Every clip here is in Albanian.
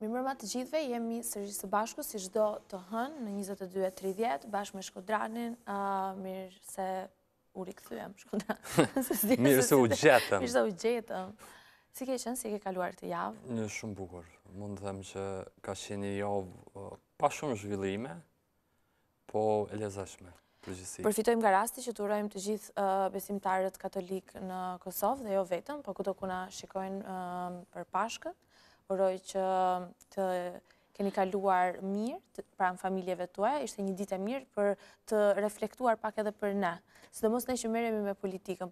Mirëmbrëma të gjithëve, jemi sërish së bashku si çdo të hënë në 22:30 bashkë me Shkodranin, mirë se u rikthyem Shkodran. Mirë se u gjetëm. Mirë se u gjetëm. Si ke qenë, si ke kaluar të javë? Një shumë bukur. Mund të them që ka qenë një javë pa shumë zhvillime, po e lezetshme. Përfitojmë nga rasti që të urojmë të gjithë besimtarët katolik në Kosovë dhe jo vetëm, po kudo ku na shikojnë për Pashkët. Uroj që të keni kaluar mirë pranë familjeve tuaja, ishte një ditë e mirë për të reflektuar pak edhe për ne. Sidomos ne që merremi me politikën.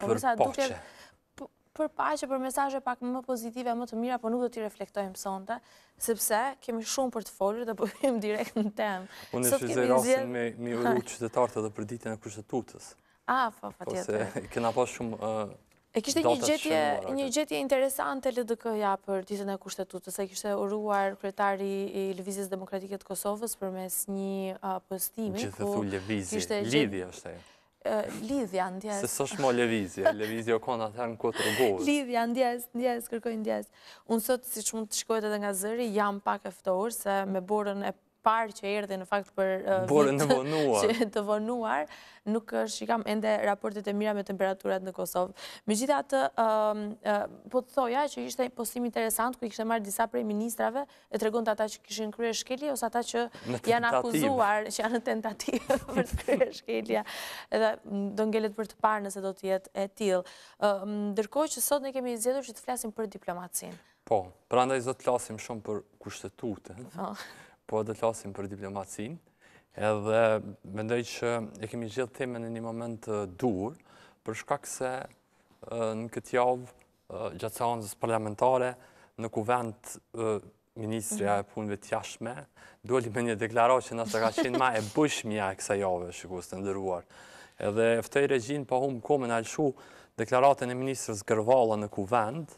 Për paqe, për mesazhe pak më pozitive, më të mira, po nuk do t'i reflektojmë sonte, sepse kemi shumë për të folur dhe po hyjmë direkt në temë. Unë shfrytëzoj rastin me uru qytetarët edhe për ditën e Kushtetutës. Patjetër. Se kena pas shumë E kishte një gjetje interesante LDK-ja për ditën e Kushtetutës, e kishte uruar kryetari i Lëvizjes Demokratike të Kosovës përmes një postimi. Gjithë thu lëvizje, lidhje është ajo. Lidhja, ndjes. Se s'është mo lëvizje, lëvizje o kona atëherë në kotë rëgohës. Lidhja, ndjes, kërkoj ndjes. Unë sot, si që mund të shkojt edhe nga zëri, jam pak e ftohur, se me borën e parë që erdhe në fakt për vit të vonuar, nuk shikam ende raportet e mira me temperaturat në Kosovë. Megjithatë, po të thoja që ishte postim interesant ku i kishte marrë disa prej ministrave e tregonte ata që kishin kryer shkelje ose ata që janë akuzuar që janë në tentativë për të kryer shkelja. Edhe do ngelet për të parë nëse do të jetë e tillë. Ndërkohë që sot ne kemi zgjedhur që të flasim për diplomacinë. Po, prandaj do të flasim shumë për Kushtetutën. Po do të flasim për diplomacinë, edhe mendoj që e kemi gjetur temën në një moment dur, për shkak se në këtë javë gjatë seancës parlamentare në kuvent Ministrja e Punëve të Jashtme doli me një deklaratë që ndoshta ka qenë më e bëshmja e kësaj jave, shikues të nderuar. Edhe ftoi regjin pa humbë kohë me na lëshu deklaratën e ministrës Gërvalla në kuvent,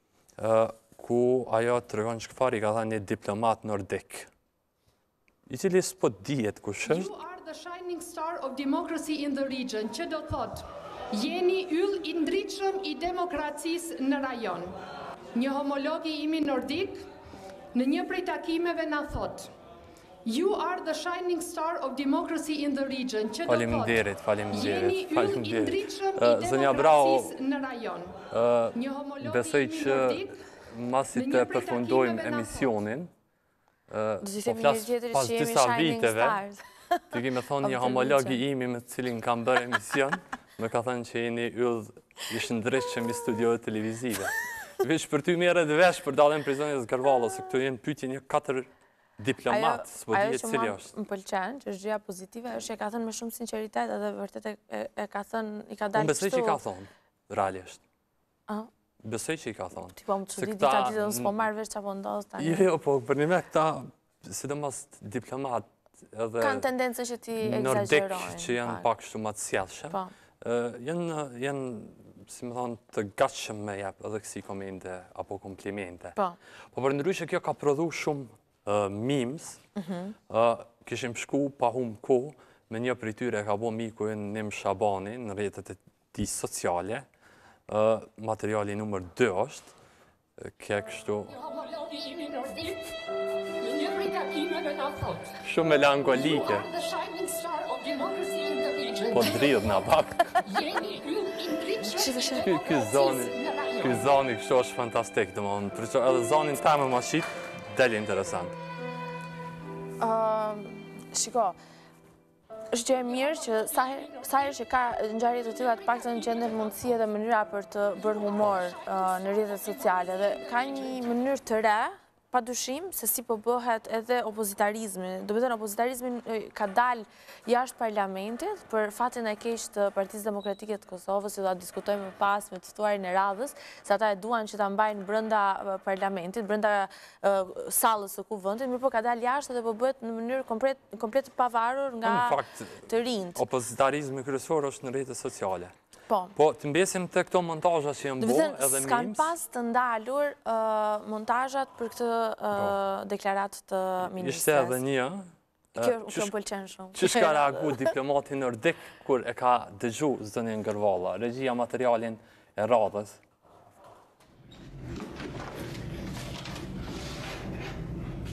ku ajo tregon çfarë i ka thënë një diplomat nordik. I cili s'po dihet kush është. You are the shining star of democracy in the region, që do thot, jeni yll i ndritshëm i demokracisë në rajon. Një homolog i imi nordik, në një prej takimeve na thot, you are the shining star of democracy in the region, që do thot, jeni yll i ndritshëm i demokracisë në rajon. Një homolog i imi nordik, masi të përfundojmë emisionin, po flasë pas disa viteve, të kemi thonë një homolog i imi me cilin kam bërë emision, me ka thënë që jeni ishë ndryshëm i studiove televizive. Veç për ty merret vesh për dalën prizonjes Gërvalla, se këto jenë pyetje një 4 diplomat, s'po dihet cili është. Ajo që më pëlqen, që është gjëja pozitive, është që e ka thënë me shumë sinqeritet edhe vërtet e ka thënë, i ka dalë kështu. Unë besoj që i ka thonë, realisht. Besoj që i ka thonë. Ti po më çudit dita ti dhe unë s'po marrë vesh çapo ndodh tani. Jo, po për një me këta, sidomos diplomat edhe kanë tendencën që ti nordik që janë pak kështu më të sjellshëm. Janë, si më thonë, të gatshëm me jap edhe kësi komente apo komplimente. Po përndryshe kjo ka prodhu shumë memes. Kishim shku pa humbë kohë me një prej tyre ka bo miku Nim Shabani në rrjetet e tij sociale. Materiali numër 2 është, kje kështu... Shumë melankolique. Po dridh nga pak. Ky zoni kështu është fantastik, edhe zonin temë më shqip, del interesant. Shiko, është gjë e mirë që sa herë që ka ngjarje të tilla të paktën gjenden mundësi edhe mënyra për të bërë humor në rrjetet sociale dhe ka një mënyrë të re, padyshim se si po bëhet edhe opozitarizmi. Do të thënë opozitarizmi ka dalë jashtë parlamentit për fatin e keq të Partisë Demokratike të Kosovës, që do ta diskutojmë më pas me të ftuarin e radhës, se ata e duan që ta mbajnë brenda parlamentit, brenda sallës së kuvendit, mirëpo ka dalë jashtë dhe po bëhet në mënyrë komplet të pavarur nga të rinjt. Opozitarizmi kryesor është në rrjetet sociale. Po, të mbesim të këto montazha që janë bo, edhe memes. S'kan pas të ndalur montazhat për këtë deklaratë të ministres. Ishte edhe një, Kjo më pëlqen shumë. Që shka reagu diplomati nordik kur e ka dëgju zënjen Gërvalla, regjia materialin e radhës.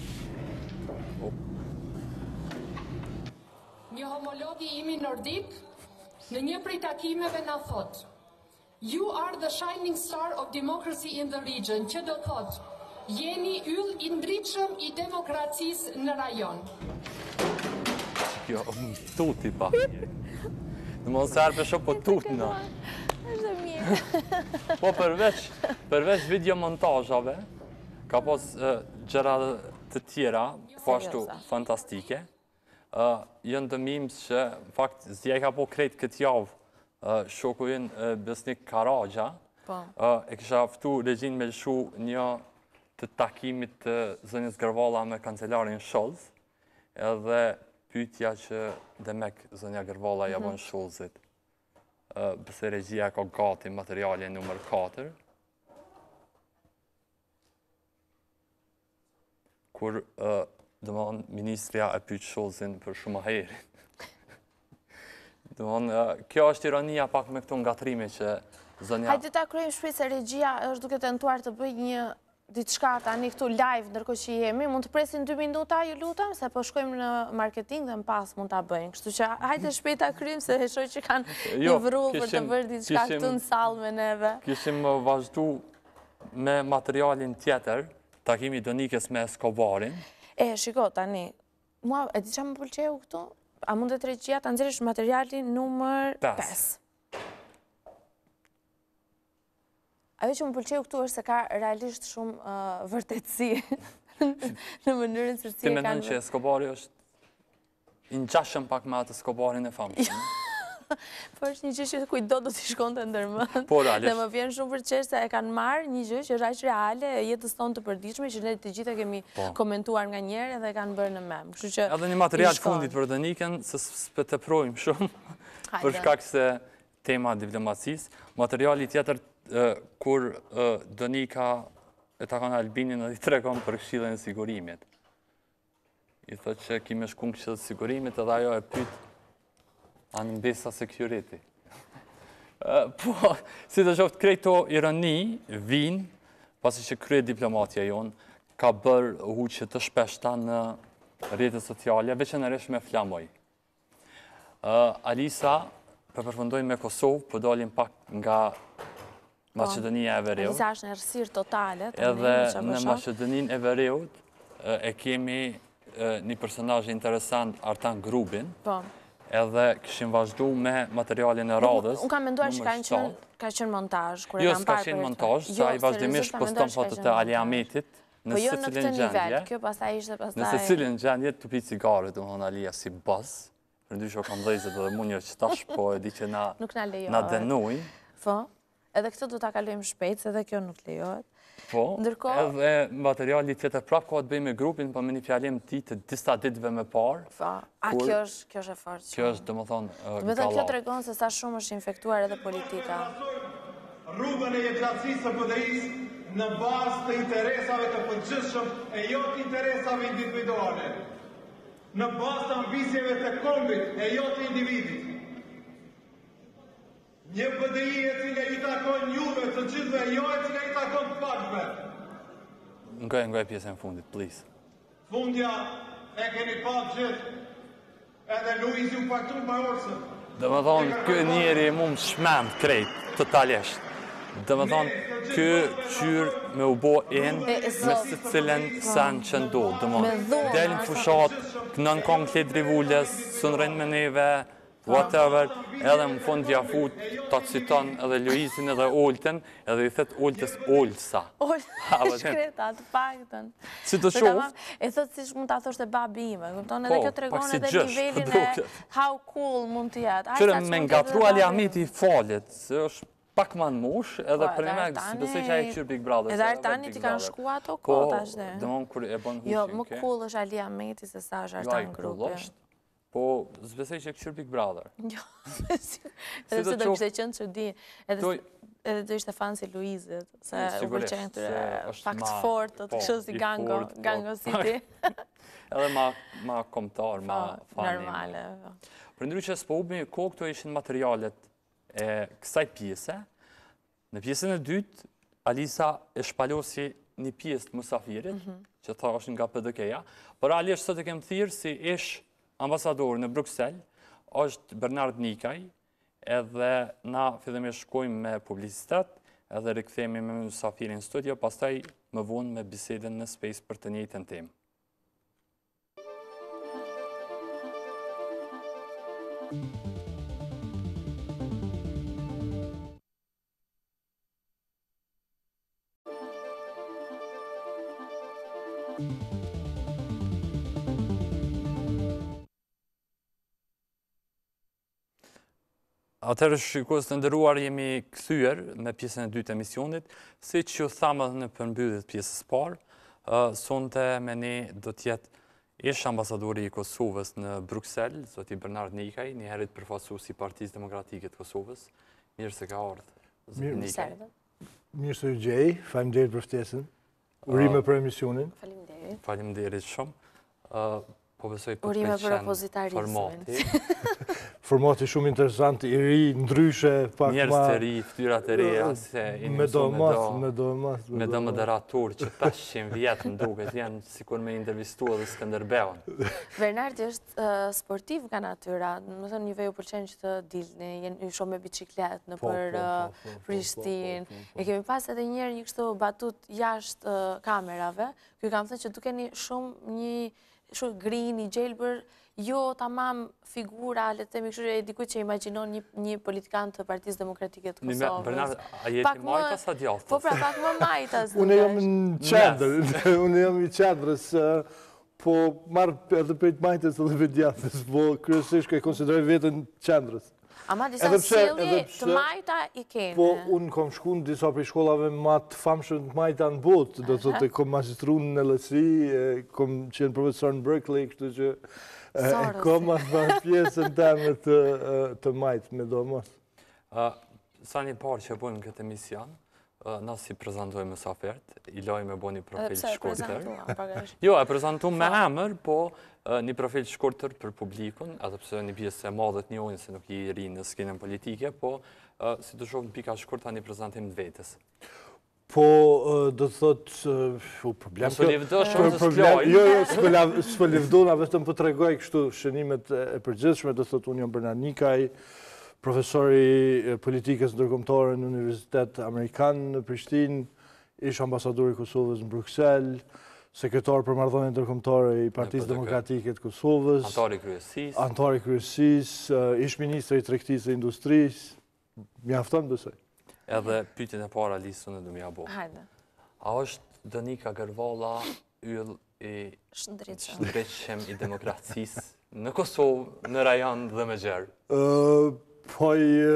homologi imi nordik në një prej takimeve na thot: "You are the shining star of democracy in the region", që do thot: "Jeni yll i ndritshëm i demokracisë në rajon". Jo, tuti pa. Në mos serve shumë po tuti në. Është mirë. Po përveç videomontajave, ka pos gjëra të tjera, po ashtu fantastike. Jënë dëmims që, në fakt, zje ka po krejt këtë javë shokuin Besnik Karagja, e kësha ftu regjin me lëshu një të takimit të zënjës Gërvala me kancelarin Scholz, edhe pyetja që demek zënja Gërvala ja bën Scholzit. Bëse regjia ka gati materiale nëmër 4, kur dëmon ministria e pyet Scholzin për shumë herë. Dëmon, kjo është ironia pak me këto ngatrime që zënja... Hajde ta kryejmë shpejt se regjia është duke tentuar të bëj një diçka tani këtu live ndërkohë që jemi. Mund të presin 2 minuta, ju lutem, se po shkojmë në marketing dhe më pas mund ta bëjmë. Kështu që hajde shpejt ta kryejmë se e shoh që kanë një vrull për të bërë diçka këtu në sallë me neve. Kishim vazhdu me materialin tjetër, takimi Donikës me Escobarin. Shiko, tani, mua e di që më pëlqeu këtu? A mundet regjia ta nxjerrësh materialin numër 5? Ajo që më pëlqeu këtu është se ka realisht shumë vërtetësi në mënyrën se si e kanë... Ti mendon që Escobari është i ngjashëm pak me atë Escobarin e famshëm? Po është një gjë që kujdo do t'i shkonte ndërmend. Po, realisht. Dhe më vjen shumë për qesh se e kanë marrë një gjë që është aq reale e jetës tonë të përditshme që ne të gjithë kemi komentuar nga njerë edhe kanë bërë në mem. Kështu që edhe një material fundit për Donikën, se s'peteprojmë shumë për shkak se tema diplomacisë. Materiali tjetër kur Donika e takon Albinin edhe i tregon për Këshillën e Sigurimit. I thotë që kime shku në Këshillën e Sigurimit edhe ajo e pyet anë mbesa security. Po, si të qoftë krejto ironi, vinë, pasi që krye diplomatja jonë, ka bërë huqë të shpeshta në rrjetet sociale, veçanërisht me flamoj. Alisa, përfundojmë me Kosovë, po dalim pak nga Macedonia e Veriut. Alisa është në errësirë totale. Edhe në Macedoninë e Veriut e kemi një personazh interesant, Artan Grubin. Po. Edhe këshim vazhdu me materialin e radhës. Unë kam menduar që ka qenë montazh. Jo, s'ka qenë montazh, sa i vazhdimisht poston fotot e Ali Ahmetit në secilin gjendje. Kjo pastaj ishte pastaj... Në secilin gjendje të pi cigare, domethënë Alia si bas. Përndryshe kam dhëzet edhe mund një qëtash, po e di që na denojnë. Po, edhe këtë do ta kalojmë shpejt, se edhe kjo nuk lejohet. Po, edhe materiali tjetër prap ka të bëjë me grupin, po me një fjalim ti të disa ditëve me parë. Po, a kjo është e fortë. Kjo është, domethënë, gallau. Kjo tregon se sa shumë është infektuar edhe politika. Rrugën e jetëratësisë së BDI-s në bazë të interesave të përgjithshëm e jo të interesave individuale. Në bazë të ambicieve të kombit e jo të individit. Një BDI e cila i takon juve të gjithve, jo e cila i takon të pakve. Ngoj pjesën fundit, please. Fundja e keni pa gjithë, edhe Luiz ju faktur më orësën. Dhe më thonë, kë njeri mu më shmend krejt, totalisht. Dhe më thonë, kë qyrë me u bo me së cilën sen që ndodhë. Dhe më delën fushat, kënën kongë klet rivulles, së në rënë me neve, whatever, edhe më fund t'ja fut, ta citon edhe Luizin edhe Olten, edhe i thet Oltës Olsa. Shkreta, të paktën. Si të qofë? E thot si mund t'a thosht e babi ime, këmëton edhe kjo tregon edhe nivelin e how cool mund t'jetë. Qërë me ngatru Ali Ahmeti i falit, se është pak ma në mosh, edhe për me, si besoj që a i këshur Big Brother. Edhe Artani ti kanë shkua ato kota shde. Po, dhe mon kër e bon hushin. Jo, më cool është Ali Ahmeti se sa është Artan Grupi. Po, zbesej që e këshur Big Brother. Jo, edhe se do kështë qënë që di, edhe do ishte fan si Luizit, se u përqenë këtyre fakt fort, të kështë si Gango City. Edhe ma komtar, ma fani. Normale. Për ndry që s'po ubi, ko këto ishin materialet e kësaj pjese. Në pjesën e dytë, Alisa e shpalosi një pjesë të musafirit, që tha është nga PDK-ja, për Ali është sot e kemë thirë si ish ambasador në Bruxelles, është Bernard Nikaj, edhe na fillimisht shkojmë me publicitet, edhe rikthehemi me mysafirin studio, pastaj më vonë me bisedën në Space për të njëjtën temë. Atëherë shikues të nderuar, jemi kthyer me pjesën e dytë të emisionit, siç ju thamë në përmbyllje të pjesës parë, sonte me ne do të jetë ish ambasadori i Kosovës në Bruksel, zoti Bernard Nikaj, një herët përfaqësues i Partisë Demokratike të Kosovës. Mirë se ka ardhur, zoti Nikaj. Mirë se u gjej, faleminderit për ftesën. Urime për emisionin. Faleminderit. Faleminderit shumë. Po besoj po urime për opozitarizmin. Formati shumë interesant, i ri, ndryshe, pak njerëz të ri, fytyra të reja, se me do moderator që 500 vjetë më duket janë sikur me intervistu edhe Skënderbeun. Bernardi është sportiv nga natyra, më thënë juve ju pëlqen që të dilni, ju shumë me biciklet në për Prishtinë. E kemi pas edhe njerë një kështu batut jashtë kamerave, ju kam thënë që dukeni shumë një grin, i gjelbër, jo tamam figura, le të themi kështu e dikujt që imagjinon një politikan të Partisë Demokratike të Kosovës. Bernard, a jeti majtas a djaltës? Po pra, pak më majtas. Unë jam në qendër, unë jam i qendrës, po marrë edhe për majtës edhe për djaltës, po kryesisht e konsideroj vetën qendrës. Ama disa sjellje të majta i kene. Po, unë kom shku në disa për shkollave ma të famshëm të majta në botë, do të thotë kom magistru në LSI, kom qenë profesor në Berkeley, kështu që kom atë pjesën teme të majtë, me do mos. Sa një parë që bojmë këtë emision, na si prezentojmë së afert, i lojmë e bo një profil shkurtër. Jo, e prezentu me emër, po një profil shkurtër për publikun, edhe pse një pjesë e madhet një ojnë se nuk i ri në skenën politike, po si të shumë në pika shkurta një prezentim të vetës. Po, do të thotë, problem... Nësë livdo shumë të sklojnë. Jo, s'po livdona, vetëm po të regoj kështu shënimet e përgjithshme, do të thotë unë jam Bernard Nikaj, profesori politikës ndërkombëtare në Universitet Amerikan në Prishtinë, ish ambasadori i Kosovës në Bruksel, sekretar për marrëdhënie ndërkombëtare i Partisë Demokratike të Kosovës, antari kryesisë, ish ministri i tregtisë dhe industrisë, mjafton besoj. Edhe pyetjen e para listën e do m'ja bo. Hajde. A është Donika Gërvalla yll i shëndetshëm i demokracisë në Kosovë, në rajon dhe me gjerë? Po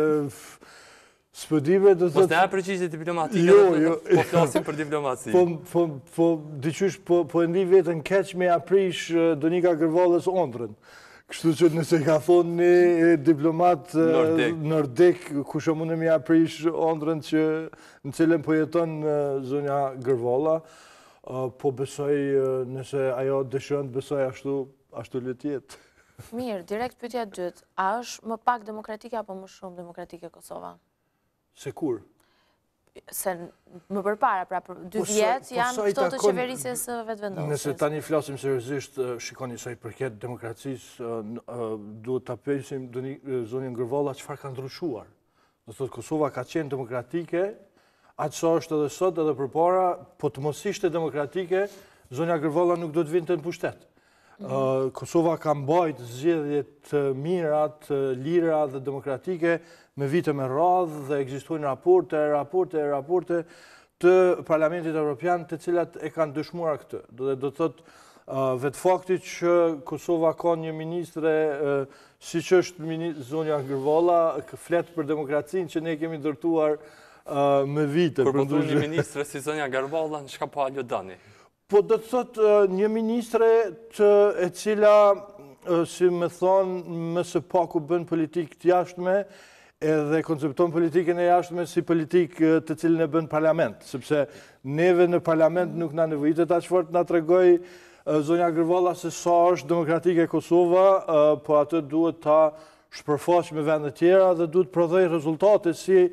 s'pëdive do të... Mos ne e përgjigje diplomatike, po flasim për diplomaci. Po, diqysh, po e ndi vetën keq me aprish Donika Gërvallës ondrën. Kështu që nëse ka thonë një diplomat nordik, ku shumë unë me aprish ondrën që në cilën po jeton zonja Gërvalla, po besoj nëse ajo dëshiron të besoj ashtu le të jetë. Mirë, direkt pyetja dytë, a është më pak demokratike apo më shumë demokratike Kosova? Se kur? Se më përpara, pra për 2 vjetë janë këto të qeverisjes vetëvendosjes. Nëse tani flasim seriozisht, shikoni sa i përket demokracisë, duhet ta pyesim zonjën Gërvalla çfarë ka ndryshuar. Do thotë Kosova ka qenë demokratike, aq sa është edhe sot edhe përpara, po të mos ishte demokratike, zonja Gërvalla nuk do të vinte në pushtet. Kosova ka mbajt zgjedhje të mira, të lira dhe demokratike me vite me radhë dhe ekzistojnë raporte të Parlamentit Evropian të cilat e kanë dëshmuar këtë. Do të thotë vetë fakti që Kosova ka një ministre siç është zonja Gërvalla, flet për demokracinë që ne kemi ndërtuar me vite. Për përdu një ministre si zonja Gërvalla, në shka pa aljo dani? Po do të thotë një ministre e cila, si me thonë, më së paku bën politikë të jashtme, edhe koncepton politikën e jashtme si politikë të cilën e bën parlament, sepse neve në parlament nuk na nevojitet aq fort na tregoj zonja Gërvalla se sa është demokratike Kosova, po atë duhet ta shpërfaq me vende tjera dhe duhet prodhoj rezultate si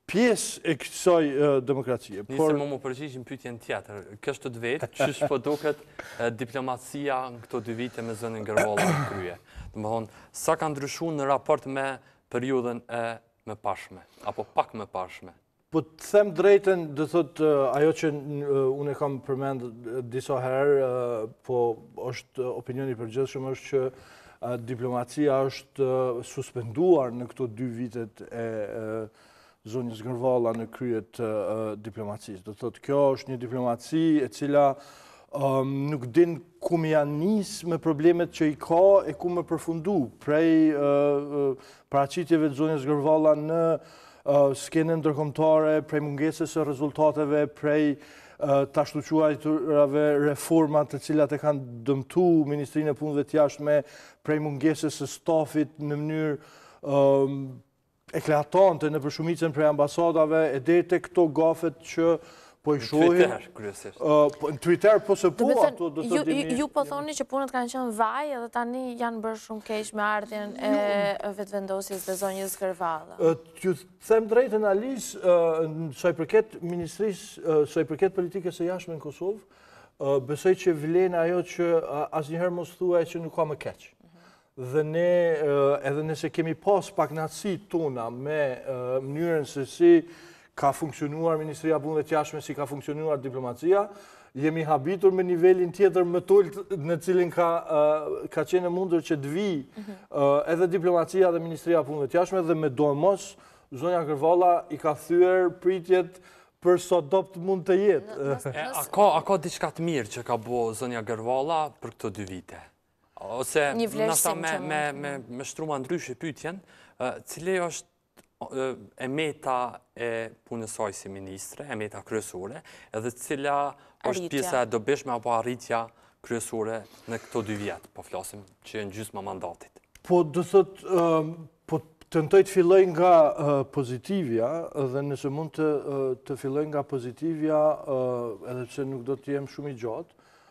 pjesë e kësaj demokracie. Nisë më përgjigjim pyetjen tjetër. Kështu të vetë, çish po duket diplomacia në këto 2 vite me zënin Gërvalla në krye. Domethënë, sa ka ndryshuar në raport me periudhën e mëparshme, apo pak mëparshme? Po të them drejtën, do thot ajo që unë e kam përmend disa herë, po është opinioni i përgjithshëm është që diplomacia është suspenduar në këto 2 vitet e zonjës Gërvalla në kryet diplomacisë. Do thot kjo është një diplomaci e cila nuk din ku më janë nisë me problemet që i ka e ku më përfundu prej paraqitjeve të zonjës Gërvalla në skenën ndërkombëtare, prej mungesës së rezultateve, prej të ashtuquajturave reformat të cilat e kanë dëmtu Ministrinë e Punëve të Jashtme, prej mungesës së stafit në mënyrë eklatante në përshumicën prej ambasadave, e deri te këto gafet që po i shohim. Në Twitter, kryesisht. Në Twitter, po se po ato do të dini. Ju po thoni që punët kanë qenë vaj edhe tani janë bërë shumë keq me ardhjen e vetëvendosjes të zonjës Gërvalla. T'ju them drejtën Alis, sa i përket ministrisë, sa i përket politikës së jashtme në Kosovë, besoj që vlen ajo që asnjëherë mos thuaj që nuk ka më keq. Dhe ne, edhe nëse kemi pas pakënaqësitë tona me mënyrën se si ka funksionuar Ministria e Punëve të Jashtme, si ka funksionuar diplomacia, jemi habitur me nivelin tjetër më tult në cilin ka qenë mundur që të vi edhe diplomacia dhe Ministria e Punëve të Jashtme dhe me domos zonja Gërvalla i ka thyer pritjet për sa dopt mund të jetë. A ka diçka të mirë që ka bo zonja Gërvalla për këto 2 vite? Ose nasa me shtruma ndryshe pyetjen, cili është e meta e punës saj si ministre, e meta kryesore, edhe cila është pjesa e dobishme apo arritja kryesore në këto 2 vjet, po flasim që në gjysma mandatit. Po do thot, po tentoj të filloj nga pozitivja, dhe nëse mund të filloj nga pozitivja, edhe pse nuk do të jem shumë i gjatë,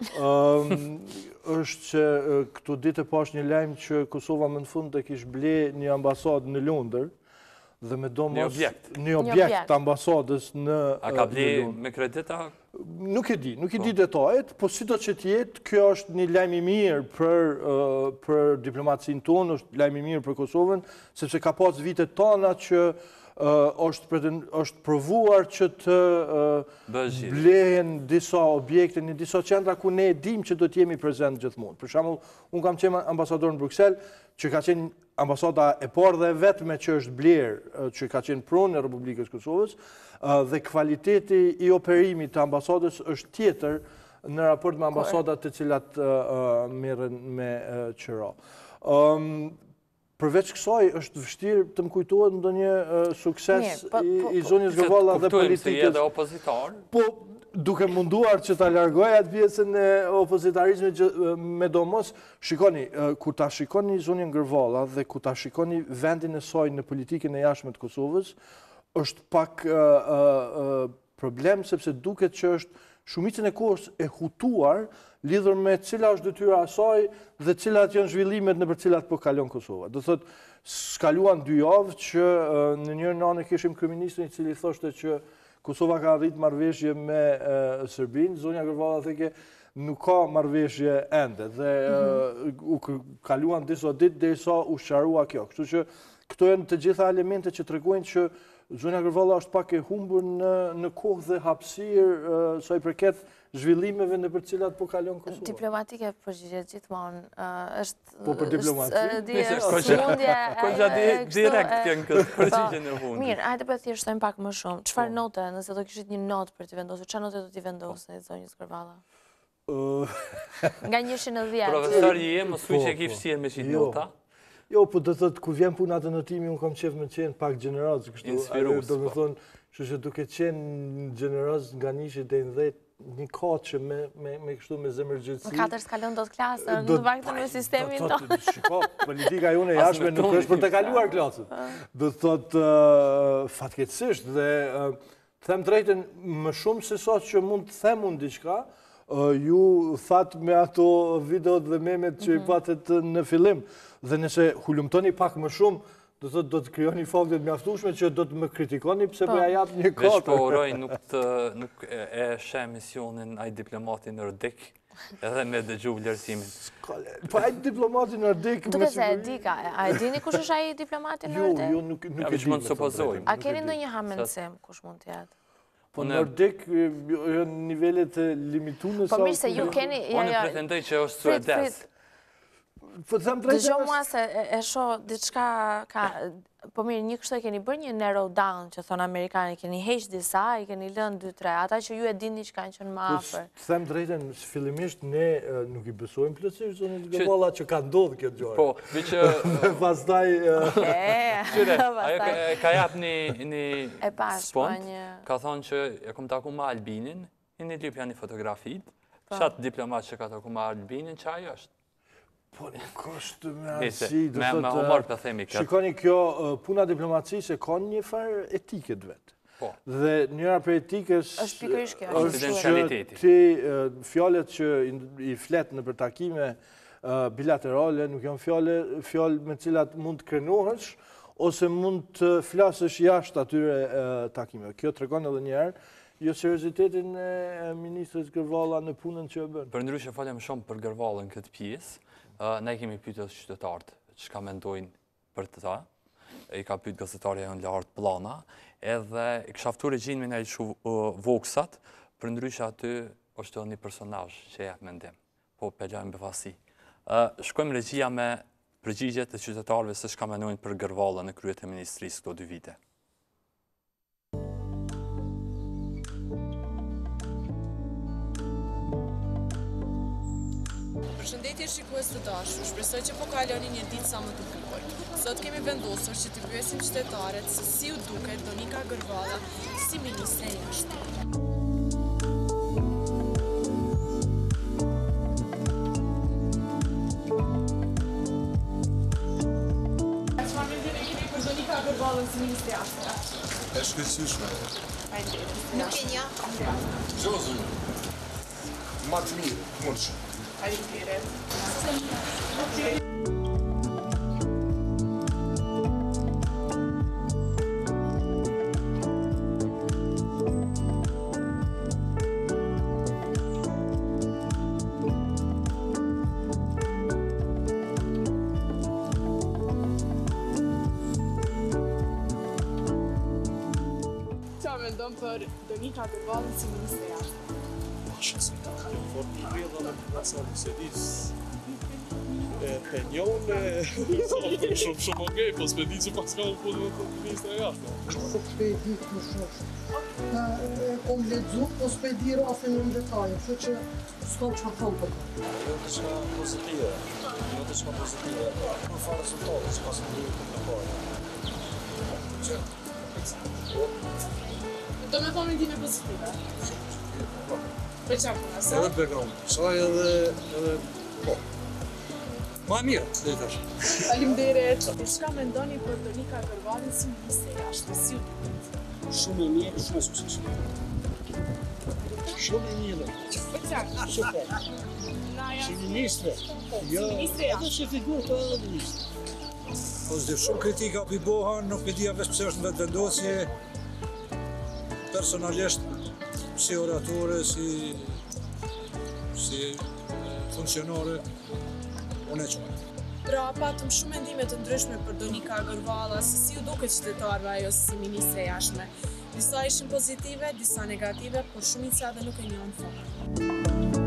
është që këto ditë pash një lajm që Kosova më në fund të kish ble një ambasadë në Londër, dhe me domos një objekt të ambasadës në Londër. A ka ble me kredita? Nuk e di detajet, po si do që t'jetë, kjo është një lajm i mirë për diplomacinë tonë, është lajm i mirë për Kosovën, sepse ka pas vitet tona që është provuar që të blehen disa objekte në disa qendra ku ne e dim që do t'jemi prezent gjithmonë. Për shembull, unë kam qenë ambasador në Bruxelles, që ka qenë ambasada e parë dhe e vetme që është blerë, që ka qenë pronë e Republikës Kosovës, dhe kvaliteti i operimit të ambasadës është tjetër në raport me ambasadat të cilat merren me qira. Përveç kësaj, është vështirë të më kujtohet ndonjë sukses i zonjës Gërvalla dhe politikës. Kuptojmë se je dhe opozitar. Po, duke munduar që ta largoj atë pjesën e opozitarizmit me domos, shikoni, kur ta shikoni zonjën Gërvalla dhe kur ta shikoni vendin e saj në politikën e jashtme të Kosovës, është pak problem sepse duket që është shumicën e kohës e hutuar lidhur me cila është detyra e saj dhe cilat janë zhvillimet në për cilat po kalon Kosova. Do thot, s'kaluan 2 javë që në njërë anë kishim kryeministrin i cili thoshte që Kosova ka arrit marrëveshje me Serbinë, zonja Gërvalla theke nuk ka marrëveshje ende dhe u kaluan disa ditë derisa u sqarua kjo. Kështu që këto janë të gjitha elemente që tregojnë që zonja Gërvalla është pak e humbur në kohë dhe hapësirë sa i përket zhvillimeve në për cilat po kalon Kosova. Diplomatike përgjigjet gjithmonë është... Po për diplomaci? Kogja direkt kënë këtë përgjigjen e fundit. Mirë, hajde për thjeshtojmë pak më shumë. Çfarë note, nëse do kishit një notë për t'i vendosur, çfarë note do t'i vendosni zonjës Gërvalla? Nga 1 në 10. Profesor je, më thuaj që e ke fshirë me qitë nota? Jo, po do thotë, kur vjen puna të notimi, unë kam qef me qenë pak gjeneroz, kështu. Inspirus. Do me thonë, që duke qenë gjeneroz nga 1 deri në 10, një kaçë me kështu me zemërgjithësi. Në 4 skalon do të klasë, në baktën me sistemin tonë. Shiko, politika jone e jashtme nuk është për të kaluar klasën. Do thotë, fatkeqësisht dhe them drejtën më shumë se sa që mund të them unë diçka, ju thatë me ato videot dhe memet që i patet në fillim. Dhe nëse hulumtoni pak më shumë, do të krijoni faktet mjaftueshme që do të më kritikoni pse po ja jap një Veç katër. po uroj nuk e sheh misionin ai diplomati nordik edhe me dëgju vlerësimin. Po ai diplomati nordik Duke se e di ka, a e dini kush është ai diplomati nordik? Jo, nuk e di. Mund të supozojmë. A keni ndonjë hamendësim kush mund të jetë? Po nordik janë nivelet e limituara. Po mirë se ju keni... Unë pretendoj që është suedes. Po të them drejtë. Dëgjoj mua se e shoh diçka ka... Po mirë, një kështu e keni bërë një narrow down, që thonë Amerikani, keni heq disa, i keni lënë 2-3, ata që ju e dini që kanë qenë më afër. Të them drejtën, fillimisht ne nuk i besojmë plotësisht zonit Gërvalla që ka ndodhur kjo gjë. Po, që... Pastaj... Qyre, ajo ka jap një spont, ka thonë që e kom taku me Albinin, një lypja një fotografit, qatë diplomat që ka taku me Albinin, që ajo është. Po në kështë me arsi, me humor për themi këtë. Shikoni kjo puna diplomacisë ka një farë etiket vetë. Dhe njëra për etikës është që ti fjallet që i flet në për takime bilaterale nuk janë fjallë me cilat mund të krenohesh ose mund të flasësh jashtë atyre takime. Kjo të regon edhe njerë jo seriozitetin e ministrës Gërvalla në punën që e bënë. Për ndryshe falem shumë për Gërvallën këtë pjesë. Ne kemi pyetur qytetarët që ka mendojnë për të ta. I ka pyetur gazetarja janë lartë plana. Edhe i kësha ftu regjimin e që voksat, për ndryshe aty është një personazh që jep mendim. Po pelojmë befasi. Shkojmë regjia me përgjigjet e qytetarëve se çka mendojnë për Gërvallën në kryet e ministrisë këto 2 vite. Përshëndetje shikues të dashur, shpresoj që po kaloni një ditë sa më të bukur. Sot kemi vendosur që të pyesim qytetarët se si u duket Donika Gërvalla si ministre e jashtëm. Çfarë mendimi keni për Donika Gërvallën si ministre e jashtëm? E shkëlqyeshme. Nuk e njoh. Gjozën. Më të mirë, mund. Qa mendon për Donika Gërvallën si ministre e jashtëm? E njohën shumë okej, po s'pe di që pas ka u punë të ministra e jashtëm. Nuk s'pe di të shumë. Kom ledzu, po s'pe di rastin në detaje, që që s'kam që thonë për të. Jo të shka pozitive, Për fa rezultate që pas më duhet të parë. Do me thonë mendime pozitive? Për qa puna, sa? Edhe background, sa edhe po. Ma mirë, dhe i thash. Faleminderit. Çka mendoni për Donika Gërvallën si ministre e jashtëm? Si u duket? Shumë e mirë, shumë e suksesshme. Shumë e mirë. Super. Si ministre? Jo, edhe si figurë të edhe ministre. Pozitiv, shumë kritika për i bohan, nuk për dhja vesh pëse është në vetë vendosje, personalisht, si oratore, si funksionore, unë e qëmë. Pra, patëm shumë mendime të ndryshme për Donika Gërvalla, se si u duket qytetarëve ajo si ministre e jashtme. Disa ishin pozitive, disa negative, por shumica edhe nuk e njohin fare.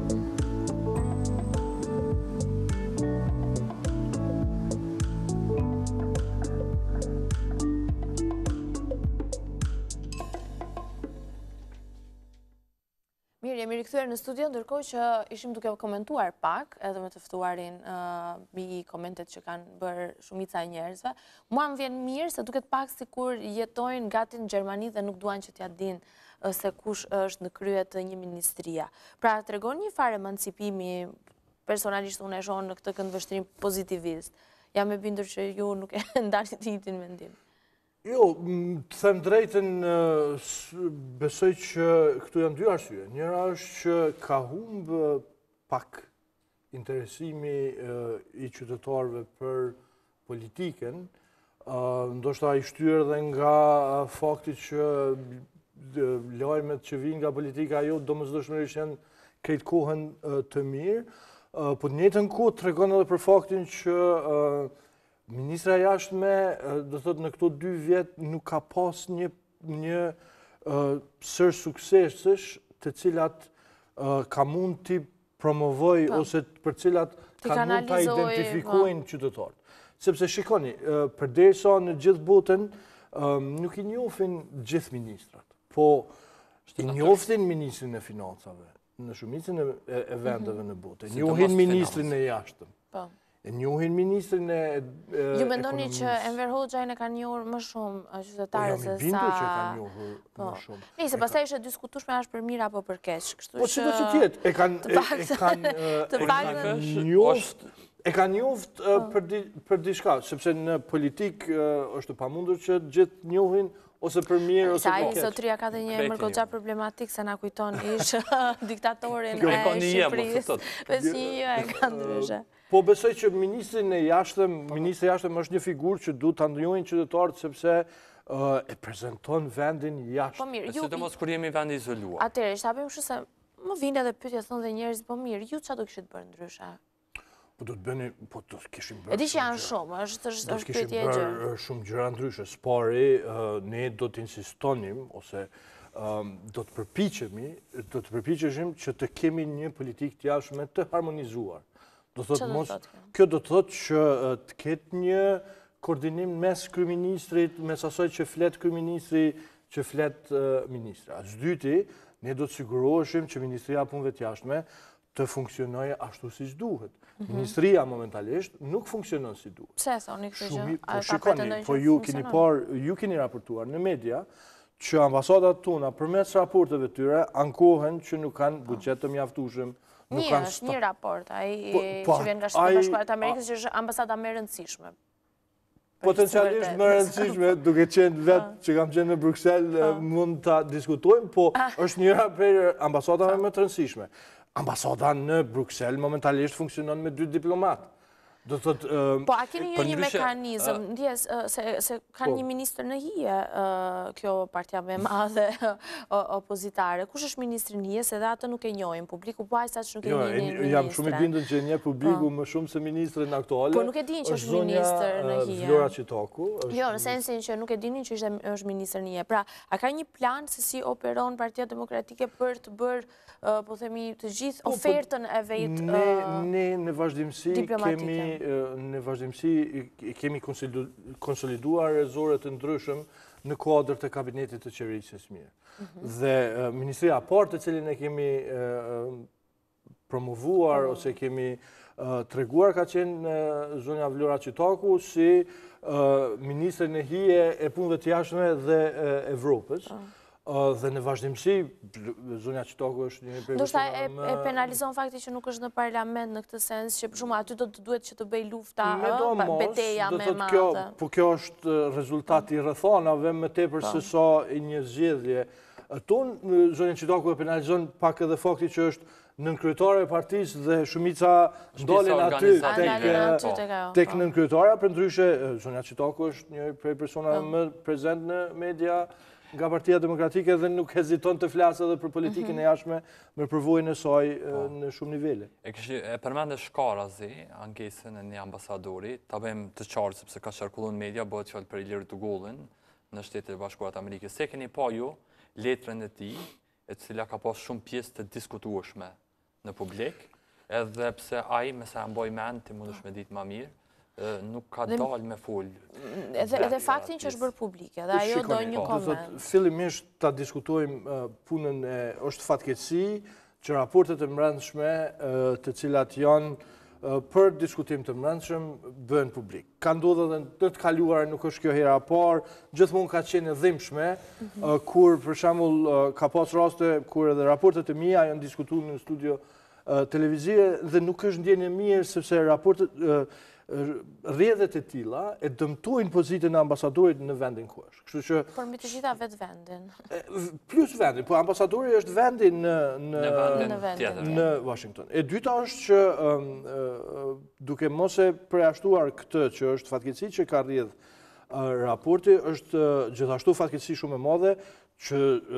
Mirë, jemi rikthyer në studio, ndërkohë që ishim duke komentuar pak, edhe me të ftuarin mbi komentet që kanë bërë shumica e njerëzve. Mua më vjen mirë se duket pak sikur jetojnë gati në Gjermani dhe nuk duan që t'ja dinë se kush është në krye të një ministria. Pra, tregon një farë emancipimi, personalisht unë e shoh në këtë këndvështrim pozitivist. Jam e bindur që ju nuk e ndani të njëjtin mendim. Jo, të them drejtën, besoj që këtu janë 2 arsye. Njëra është që ka humbë pak interesimi i qytetarëve për politiken, ndoshta i shtyr dhe nga fakti që lajmet që vinë nga politika jo domosdoshmërisht janë krejt kohën të mirë, po në njëjtën kohë tregon edhe për faktin që ministra e jashtme, do thot në këto 2 vjet nuk ka pas një sër suksesësh të cilat ka mund t'i promovoj ose për cilat ka mund t'a identifikojnë qytetarët. Sepse shikoni, përderisa në gjithë botën nuk i njohin gjithë ministrat, po i njoftin ministrin e financave në shumicën e vendeve në botë. Njohin ministrin e jashtëm. E njohin ministrin e ekonomisë. Ju mendoni që Enver Hoxha e ka njohur më shumë qytetarët se sa... Jam i bindur që ka njohur më shumë. Nëse pastaj ishte diskutueshme është për mirë apo për keq, kështu që... Po çdo që tjetë, e kanë njoft për diçka, sepse në politik është pamundur që gjithë njohin ose për mirë ose për keq. Sa Zotria ka dhe një mërgoxha problematik se na kujton ish diktatorin e Shqipërisë. Besnjë e ka ndryshe. Po besoj që ministri e jashtëm është një figurë që duhet ta njohin qytetarët sepse e prezanton vendin jashtë. Po mirë, sidomos kur jemi vend i izoluar. Atëherë, ta bëjmë kështu se më vjen edhe pyetja thonë dhe njerëz, po mirë, ju çfarë do kishit bërë ndryshe? Po do të bëni, po do të kishim bërë. E di që janë shumë, është pyetje e gjë. Bërë shumë gjëra ndryshe. Spari, ne do të insistonim ose do të përpiqeshim që të kemi një politikë të jashtme të harmonizuar. Kjo do të thotë që të ketë një koordinim mes kryeministrit, mes asaj që flet kryeministri, që flet ministra. Së dyti, ne do të siguroheshim që Ministria e Punëve të Jashtme të funksionojë ashtu siç duhet. Ministria momentalisht nuk funksionon si duhet. Pse thoni këtë gjë? Po shikoni, po ju keni raportuar në media që ambasadat tona përmes raporteve tyre ankohen që nuk kanë buxhet të mjaftueshëm. Është një raport, ai që vjen nga Shtetet Bashkuara të Amerikës, që është ambasada më e rëndësishme. Potencialisht më e rëndësishme, duke qenë vetë që kam qenë në Bruxelles, mund ta diskutojmë, po është njëra prej ambasadave më të rëndësishme. Ambasada në Bruxelles momentalisht funksionon me 2 diplomatë. Po, a keni një mekanizëm, ndjes, se kanë një ministër në hije, kjo partija me madhe opozitare. Kush është ministri në hije, se dhe atë nuk e njojnë, publiku po ajsa që nuk e njojnë një ministre. Jam shumë i bindën që një publiku më shumë se ministrën aktuale. Po, nuk e din që është ministër në hije. Vlora Qitoku. Jo, në sensin që nuk e dinin që është ministër në hije. Pra, a ka një plan se si operon Partia Demokratike për të bërë, po themi, të gjithë ofertën e vetë Ne në vazhdimësi kemi konsoliduar rezore të ndryshëm në kuadër të kabinetit të qeverisë së mirë. Dhe Ministria e Parë, të cilin e kemi promovuar ose kemi treguar, ka qenë zonja Vlora Qitoku si ministre në hije e punëve të jashtme dhe Evropës. Dhe në vazhdimësi, zonja Qitoku është një prej... Ndoshta e penalizon fakti që nuk është në parlament në këtë sens, që për shumë aty do të duhet që të bëj lufta, beteja me madhe. Po kjo është rezultati rrethonave më tepër se sa një zgjedhje. Tonë, zonja Qitoku e penalizon pak edhe fakti që është nënkryetare e partisë dhe shumica ndalen aty tek nënkryetarea, për ndryshe, zonja Qitoku është një prej personave më prezent në media nga Partia Demokratike dhe nuk heziton të flasë edhe për politikën e jashtme me përvojën e saj në shumë nivele. E përmende shkarazi, ankesën e një ambasadori, ta bëjmë të qartë sepse ka qarkullon media, bëhet fjallë për Ilir Tugullin në Shtetet Bashkuara të Amerikës. Se keni pa ju letrën e tij, e cila ka pas shumë pjesë të diskutueshme në publik, edhe pse ai me sa mboj mend ti mundesh me ditë më mirë, nuk ka dalë me full. Edhe faktin që është bërë publike, dhe ajo do një koment. Fillimisht ta diskutojmë punën e është fatkeqësi që raportet e brendshme të cilat janë për diskutim të brendshëm bëhen publik. Ka ndodhur edhe në të kaluar, nuk është kjo hera e parë, gjithmonë ka qenë e dhimbshme, kur për shembull ka pas raste kur edhe raportet e mia janë diskutuar në studio televizive dhe nuk është ndjenjë mirë sepse raportet rrjedhet e tilla e dëmtojnë pozitën e ambasadorit në vendin ku është. Kështu që por mbi të gjitha vetë vendin. Plus vendin, po ambasadori është vendi në Washington. E dyta është që duke mos e përjashtuar këtë që është fatkeqësi që ka rrjedh Raporti është gjithashtu fatkeqësi shumë e madhe që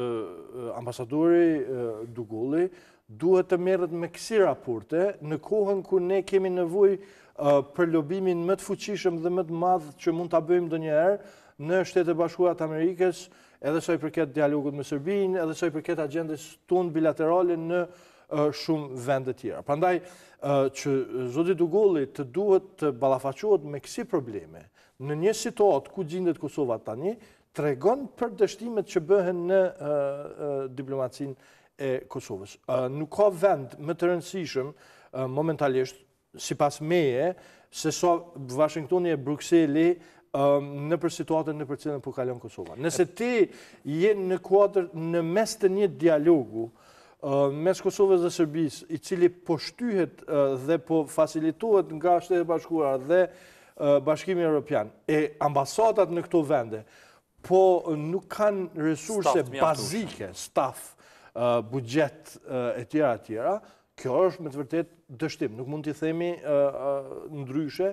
ambasadori Dugulli duhet të merret me kësi raporte në kohën kur ne kemi nevojë për lobimin më të fuqishëm dhe më të madh që mund ta bëjmë ndonjëherë në Shtetet Bashkuara të Amerikës, edhe sa i përket dialogut me Serbinë, edhe sa i përket agjendës tonë bilaterale në shumë vende tjera. Prandaj që zoti Dugulli të duhet të ballafaqohet me kësi probleme në një situatë ku gjendet Kosova tani, tregon për dështimet që bëhen në diplomacinë e Kosovës. Nuk ka vend më të rëndësishëm momentalisht, sipas meje, se sa Washingtoni e Brukseli në për situatën në për cilën po kalon Kosova. Nëse ti je në kuadër në mes të një dialogu mes Kosovës dhe Serbisë, i cili po shtyhet dhe po facilitohet nga Shtetet Bashkuara dhe Bashkimi Evropian, e ambasadat në këto vende, po nuk kanë resurse bazike, staf, buxhet e tjera, kjo është me të vërtet dështim. Nuk mund t'i themi ndryshe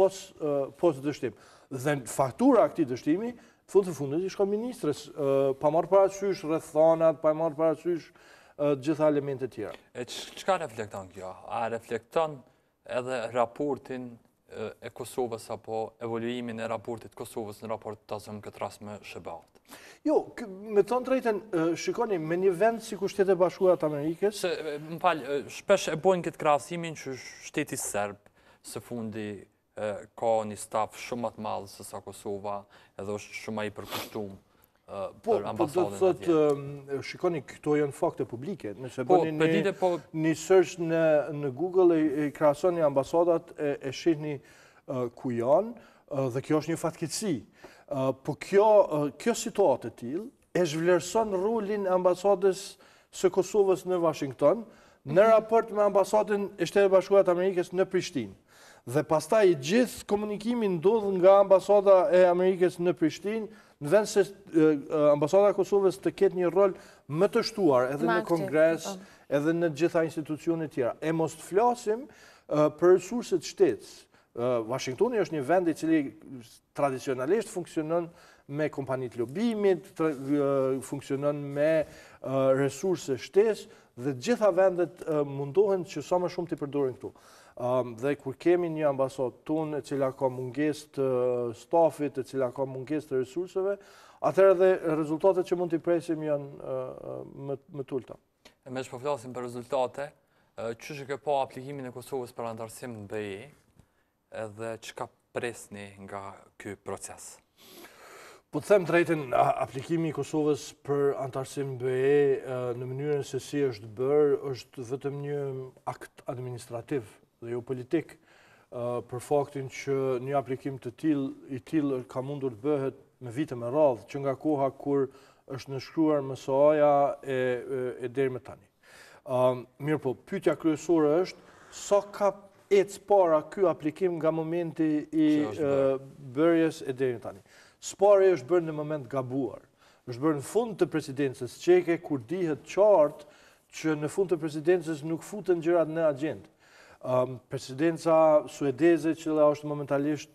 pos dështim. Dhe faktura këtij dështimi, fund të fundit i shkon ministres, pa marrë parasysh rrethanat, pa marrë parasysh gjitha elementet tjera. E çka reflekton kjo? A reflekton edhe raportin e Kosovës apo evoluimin e raportit Kosovës në raport të asëm këtë rast me SBA-t? Jo, me thonë drejten, shikoni, me një vend si ku Shtetet Bashkuara të Amerikës... Më falë, shpesh e bojnë këtë krahasimin që shteti serb së fundi ka një staf shumë më të madh se sa Kosova, edhe është shumë i përkushtuar për ambasadën atje. Po, do të thotë, shikoni, këto janë fakte publike. Nëse bëni një search në Google e krahasoni ambasadat e shihni ku janë dhe kjo është një fatkeqësi. Po kjo situatë e tillë e zhvlerëson rolin e ambasadës së Kosovës në Washington në raport me ambasadën e Shtetit Bashkuara të Amerikës në Prishtinë. Dhe pastaj gjithë komunikimi ndodh nga ambasada e Amerikës në Prishtinë, në vend se ambasada e Kosovës të ketë një rol më të shtuar edhe në Kongres, edhe në gjitha institucionet tjera. E mos të flasim për resurset shtetë. Washingtoni është një vend i cili tradicionalisht funksionon me kompanit lobimit, funksionon me resurse shtesë dhe gjitha vendet mundohen që sa më shumë të përdorin këtu. Dhe kur kemi një ambasadë tonë e cila ka mungesë të stafit, e cila ka mungesë të resurseve, atëherë dhe rezultatet që mund t'i presim janë më të ulta. Me që po flasim për rezultate, çu ke pa aplikimin e Kosovës për antarësim në BE, edhe çka presni nga ky proces? Po të them drejtën, aplikimi i Kosovës për antarësim BE në mënyrën se si është bërë, është vetëm një akt administrativ dhe jo politik, për faktin që një aplikim të tillë ka mundur të bëhet me vite me radhë, që nga koha kur është nënshkruar MSA-ja e deri më tani. Mirë po, pyetja kryesore është, sa ka ecë para ky aplikim nga momenti i bërjes e deri më tani. Spari është bërë në moment gabuar. Është bërë në fund të presidencës çeke, kur dihet qartë që në fund të presidencës nuk futen gjërat në agjendë. Presidenca suedeze që është momentalisht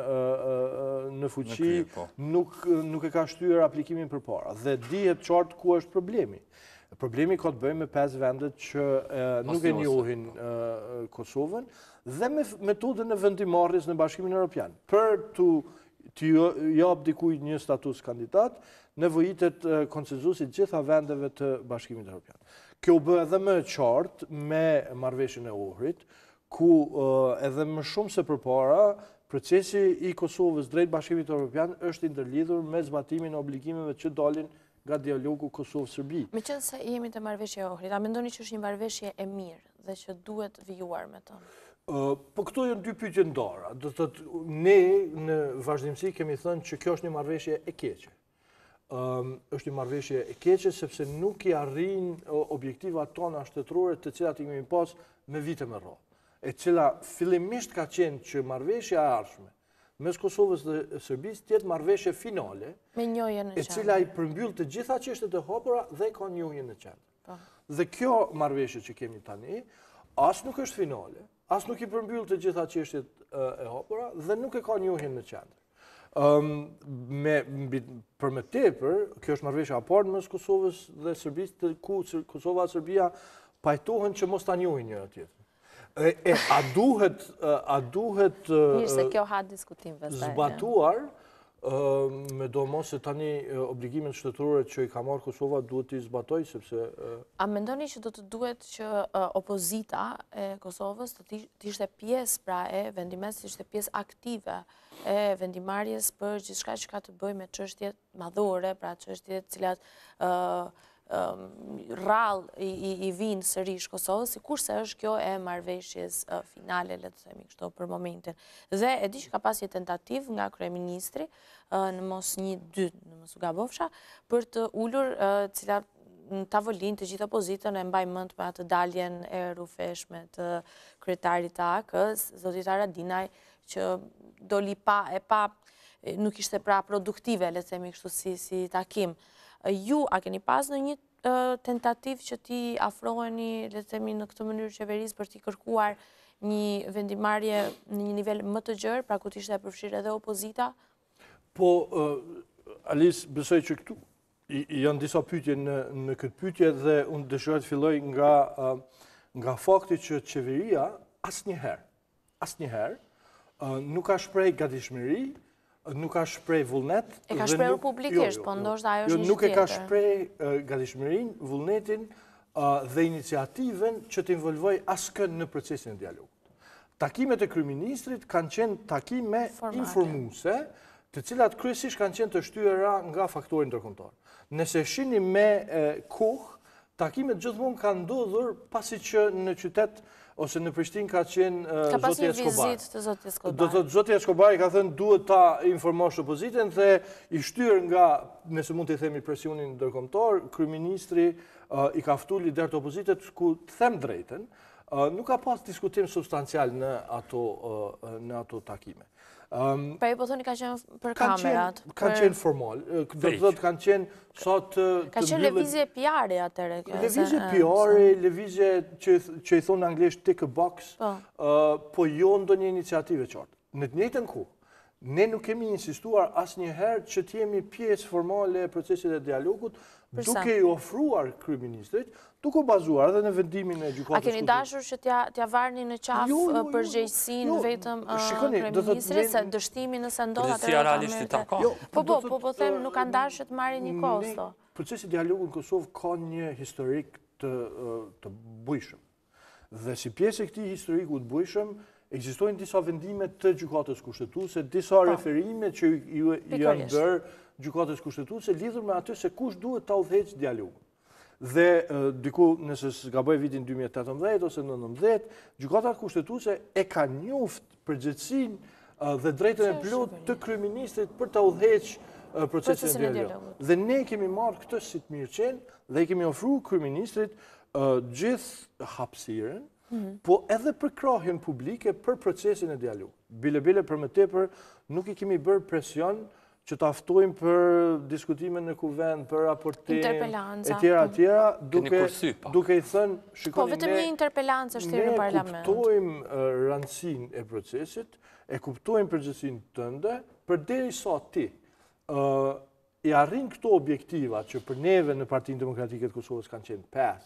në fuqi nuk e ka shtyr aplikimin përpara dhe dihet qartë ku është problemi. Problemi ka të bëjë me 5 vendet që nuk e njohin Kosovën dhe me metodën e vendimarrjes në Bashkimin Evropian. Për të jap dikujt një status kandidat, nevojitet konsenzusi gjitha vendeve të Bashkimit Evropian. Kjo bë edhe më qartë me marrëveshjen e Ohrit, ku edhe më shumë se përpara procesi i Kosovës drejt Bashkimit Evropian është ndërlidhur me zbatimin e obligimeve që dalin nga dialogu Kosovë-Serbi. Meqense jemi te marrëveshja e Ohrit, a mendoni që është një marrëveshje e mirë dhe që duhet vijuar me të? Po këto janë dy pyetje ndara. Do të thotë ne në vazhdimsi kemi thënë që kjo është një marrëveshje e keqe. Është një marrëveshje e keqe sepse nuk i arrin objektivat tona shtetërore të cilat i kemi pas me vite me radhë. E cila fillimisht ka qenë që marrëveshja e ardhshme mes Kosovës dhe Serbisë të jetë marrëveshje finale, me njohjen në qendër, e cila i përmbyll të gjitha çështjet e hapura dhe ka njohjen në qendër. Dhe kjo marrëveshje që kemi tani, as nuk është finale, as nuk i përmbyll të gjitha çështjet e hapura dhe nuk e ka njohjen në qendër. Për me tepër, kjo është marrëveshja e parë mes Kosovës dhe Serbisë, ku Kosova dhe Serbia pajtohen që mos ta njohin njëra tjetrën. A duhet Mirë se kjo ha diskutim zbatuar, me do mos se tani obligimet shtetërore që i ka marrë Kosova duhet t'i zbatoj, sepse... A mendoni që do të duhet që opozita e Kosovës të ishte pjesë pra e vendimes, të ishte pjesë aktive e vendimarrjes për gjithçka që ka të bëjë me çështjet madhore, pra çështjet cilat rrallë i vinë sërish Kosovës, sikurse është kjo e marrëveshjes finale, le të themi kështu për momentin. Dhe e di që ka pas një tentativë nga kryeministri në mos 1-2, në mos u gabofsha, për të ulur cilat në tavolinë të gjithë opozitën e mbaj mend me atë daljen e rrufeshme të kryetarit të AK-s, zotit Haradinaj, që doli nuk ishte pra produktive, le të themi kështu si takim. Ju a keni pas në një tentativ që ti afroheni, le të themi në këtë mënyrë qeverisë për t'i kërkuar një vendimarrje në një nivel më të gjerë, pra ku t'ishte përfshirë edhe opozita? Po, Alice, besoj që këtu janë disa pyetje në këtë pyetje dhe unë dëshiroj të filloj nga fakti që qeveria asnjëherë nuk ka shpreh gatishmëri, nuk ka shpreh vullnet. E ka shprehur publikisht, po ndoshta ajo është një gjë tjetër. Nuk e ka shpreh gatishmërinë, vullnetin dhe iniciativën që të involvoj askën në procesin e dialogut. Takimet e kryeministrit kanë qenë takime informuese, të cilat kryesisht kanë qenë të shtyera nga faktori ndërkombëtar. Nëse shihni me kohë, takimet gjithmonë kanë ndodhur pasi që në qytet ose në Prishtinë ka qenë zoti Escobar. Ka pas një vizitë të zotit Escobar. Do thotë zoti Escobar i ka thënë duhet ta informosh opozitën dhe i shtyr nga, nëse mund të themi presionin ndërkombëtar, kryeministri i ka ftuar lider të opozitet ku të them drejtën, nuk ka pas diskutim substancial në ato takime. Pra i po thoni ka qenë për kamerat? Kanë qenë formal. Do të thotë kanë qenë sot të ka qenë lëvizje PR-i atëre? Lëvizje PR-i, lëvizje që i thonë anglisht tick a box, po jo ndonjë iniciative qartë. Në të njëjtën kohë, ne nuk kemi insistuar asnjëherë që të jemi pjesë formale e procesit e dialogut, duke i ofruar kryeministrit, duke u bazuar edhe në vendimin e gjykatës. A keni dashur që t'ja varni në qafë përgjegjësinë vetëm kryeministrit, se dështimi nëse ndodh atëherë? Po them nuk kanë dashur të marrin një kosto. Procesi i dialogut në Kosovë ka një historik të bujshëm. Dhe si pjesë e këtij historiku të bujshëm, ekzistojnë disa vendime të gjykatës kushtetuese, disa referime që janë bërë gjykatës kushtetuese lidhur me atë se kush duhet ta udhëheqë dialogun. Dhe diku nëse s'gaboj vitin 2018 ose 2019, gjykata kushtetuese e ka njoftë përgjegjësinë dhe drejtën e plotë të kryeministrit për ta udhëheqë procesin e dialogut. Dhe ne kemi marrë këtë si të mirëqenë dhe i kemi ofruar kryeministrit gjithë hapësirën, po edhe për krahjen publike për procesin e dialogut. Bile për më tepër nuk i kemi bërë presion që të aftojmë për diskutime në kuvend, për raportim, e tjera, duke i thënë, shikoni po vetëm një interpelancë është thirrur në parlament. Ne kuptojmë rëndësinë e procesit, e kuptojmë përgjegjësinë tënde, përderisa ti i arrin këto objektiva që për neve në Partinë Demokratike të Kosovës kanë qenë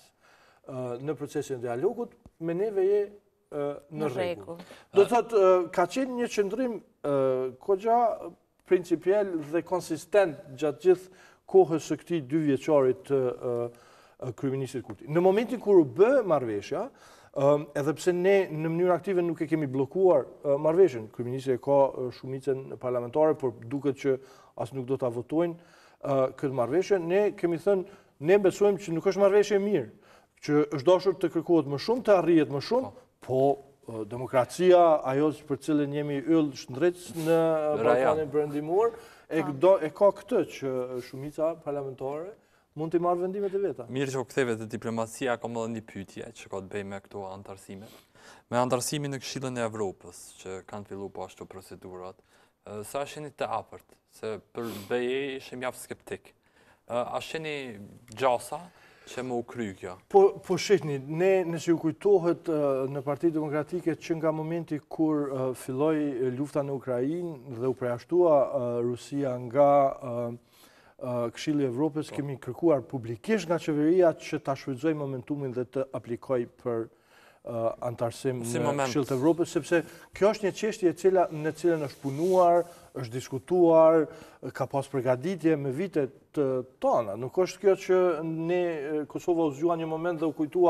5 në procesin e dialogut, me neve je në rregull. Do të thotë, ka qenë një qëndrim kogja principial dhe konsistent gjatë gjithë kohës së këtij 2 vjeçarit të kryeministrit Kurti. Në momentin kur u bë marrëveshja, edhe pse ne në mënyrë aktive nuk e kemi bllokuar marrëveshjen, kryeministri ka shumicën parlamentare, por duket që as nuk do ta votojnë këtë marrëveshje, ne kemi thënë, ne besojmë që nuk është marrëveshje e mirë, që është dashur të kërkohet më shumë, të arrihet më shumë, po demokracia, ajo për cilën jemi yll shndrec në Ballkanin Perëndimor, e ka këtë që shumica parlamentare mund të marrë vendimet e veta. Mirë që u ktheve te diplomacia, kam edhe një pyetje që ka të bëjë me këto antarësime. Me antarësimin në Këshillin e Evropës, që kanë filluar po ashtu procedurat, sa sheni të afërt, se për BE ishim mjaft skeptik. A sheni gjasa që më u kry kjo. Po shihni, ne nëse ju kujtohet në Partitë Demokratike që nga momenti kur filloi lufta në Ukrainë dhe u përjashtua Rusia nga Këshilli i Evropës, kemi kërkuar publikisht nga qeveria që ta shfrytëzojë momentumin dhe të aplikojë për antarësim në Këshillin e Evropës, sepse kjo është një çështje në cilën është punuar, është diskutuar, ka pas përgatitje me vitet tona. Nuk është kjo që ne Kosova u zgjua një moment dhe u kujtua,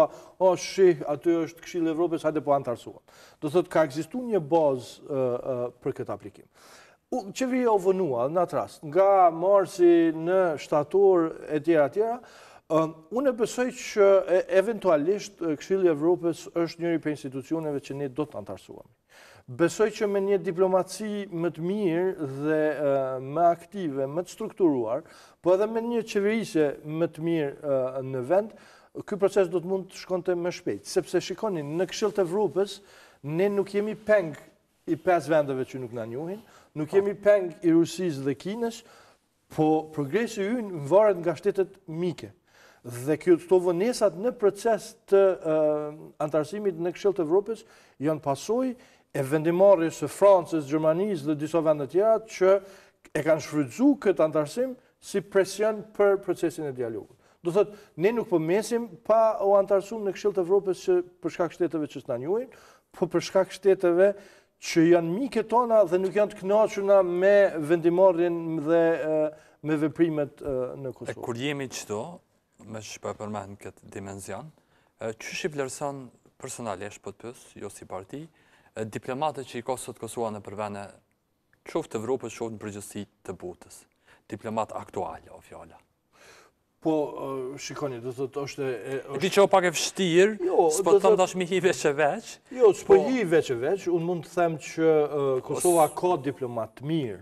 aty është Këshilli i Evropës, hajde po antarësuam. Do thotë ka ekzistuar një bazë për këtë aplikim. Qeveria u vënua në atë rast, nga marsi në shtator e tjera, unë besoj që eventualisht Këshilli i Evropës është njëri për institucioneve që ne do të antarësuam. Besoj që me një diplomaci më të mirë dhe më aktive, më të strukturuar, po edhe me një qeverisje më të mirë në vend, ky proces do të mund të shkonte më shpejt. Sepse shikoni, në Këshillin e Evropës, ne nuk jemi peng i 5 vendeve që nuk na njohin, nuk jemi peng i Rusisë dhe Kinës, po progresi ynë varet nga shtetet mike. Dhe këto vonesat në proces të antarësimit në Këshillin e Evropës janë pasojë e vendimarrjes së Francës, Gjermanisë dhe disa vende tjera që e kanë shfrytzuar këtë antarësim si presion për procesin e dialogut. Do thotë, ne nuk po mesim pa u antarësuar në Këshillin e Evropës që për shkak shteteve që s'na njohin, po për shkak shteteve që janë mike tona dhe nuk janë të kënaqura me vendimarrjen dhe me veprimet në Kosovë. Kur jemi çdo, me që po e përmend këtë dimension, çysh i vlerëson personalisht, po të pyes, jo si parti, diplomatët që i ka sot Kosova në përvene, qoftë të Evropës, qoftë në përgjithësi të botës. Diplomat aktuale, o fjala. Po, shikoni, do të thotë është... E di që o pak e vështirë, s'po të thëmë tash mi hi veç e veç. Jo, s'po hi veç e veç, unë mund të them që Kosova ka diplomat mirë,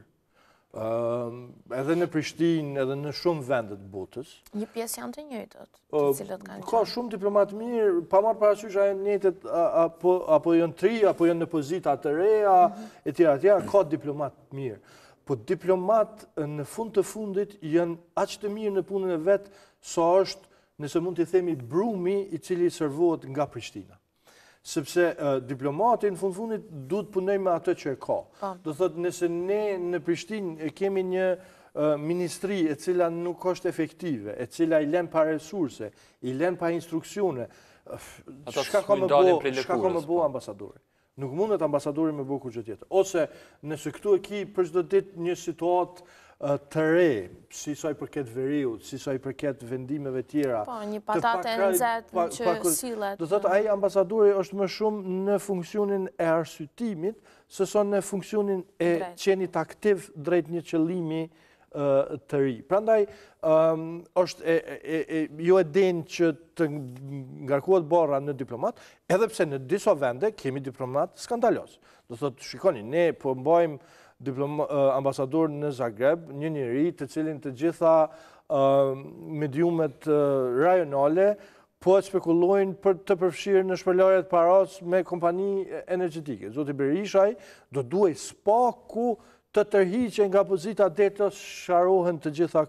edhe në Prishtinë, edhe në shumë vendet botës. Një pjesë janë të njëjtët, të cilët kanë qenë. Ka shumë diplomat mirë, pa marrë parasysh a janë njëjtët, apo janë tri, apo janë në pozita të reja, e tjera, ka diplomat mirë. Po diplomat në fund të fundit janë aq të mirë në punën e vetë, sa është, nëse mund të themi, brumi i cili servohet nga Prishtina. Sepse diplomati në fundit duhet punoj me atë që e ka. Do thotë, nëse ne në Prishtinë kemi një ministri e cila nuk është efektive, e cila i lën pa resurse, i lën pa instruksione, çka ka më bëu ambasadori? Nuk mundet ambasadori me bëu kurrë tjetër. Ose nëse këtu e ki për çdo ditë një situatë të re, si sa i përket veriut, si sa i përket vendimeve tjera. Po, një patate e nxehtë që sillet. Do thotë ai ambasadori është më shumë në funksionin e arsytimit, sesa në funksionin e qenit aktiv drejt një qëllimi të ri. Prandaj, është jo e den që të ngarkohet barra në diplomat, edhe pse në disa vende kemi diplomat skandalos. Do thotë, shikoni, ne po mbajmë ambasador në Zagreb, një njeri të cilin të gjitha mediumet rajonale po e spekulojnë për të përfshirë në shpërlarjet paras me kompani energjetike. Zoti Berishaj do duhej spaku të tërhiqen nga pozita dhe të sharohen të gjitha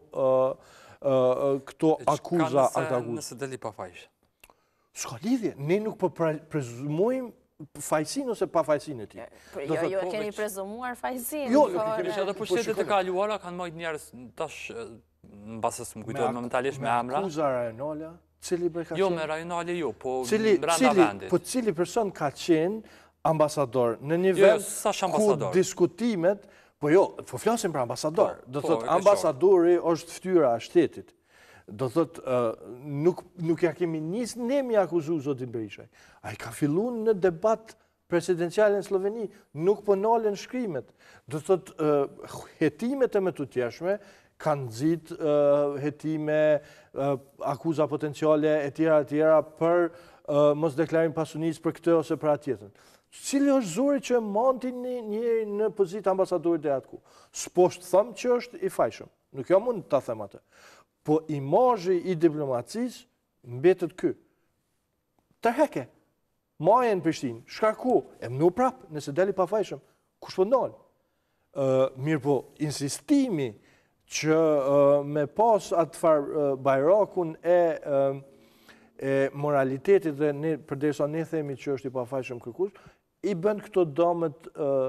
këto akuza. Nëse deli pa fajshë? Ska lidhje, ne nuk po prezumojmë fajsin ose pa fajsin e ti. Jo, keni prezumuar fajsin. Jo, edhe për shtetet e kaluara kanë majtë njerës tash në basës më kujtojnë momentalisht me emra. Me akuza rajonale, cili bërka qenë? Jo, me rajonale jo, po brenda vendit. Po cili person ka qenë ambasador në një vend ku diskutimet, po jo, po flasim për ambasador. Do thot, ambasadori është ftyra a shtetit. Do thot, nuk ja kemi njës ne mi akuzu zotin Berishaj. A i ka fillu në debat presidencial në Sloveni, nuk po nalen shkrimet. Do thot, hetimet e me të tjeshme, kanë zit hetime, akuza potenciale e tjera për mos deklarim pasunis për këtë ose për atjetën. Cili është zori që mantin njëri në pozit ambasadorit dhe atku. S'poshtë thëmë që është i fajshëm. Nuk jo mund të them atë. Po imazhi i diplomacisë mbetet ky. Tërheke. Maje në Prishtinë, shkarku, e mnu prapë, nëse deli pa fajshëm, kush po ndalë? Mirë po, insistimi që me pas atë farë bajrakun e moralitetit dhe përdesa ne themi që është i pafajshëm kërkues, i bën këto dëmet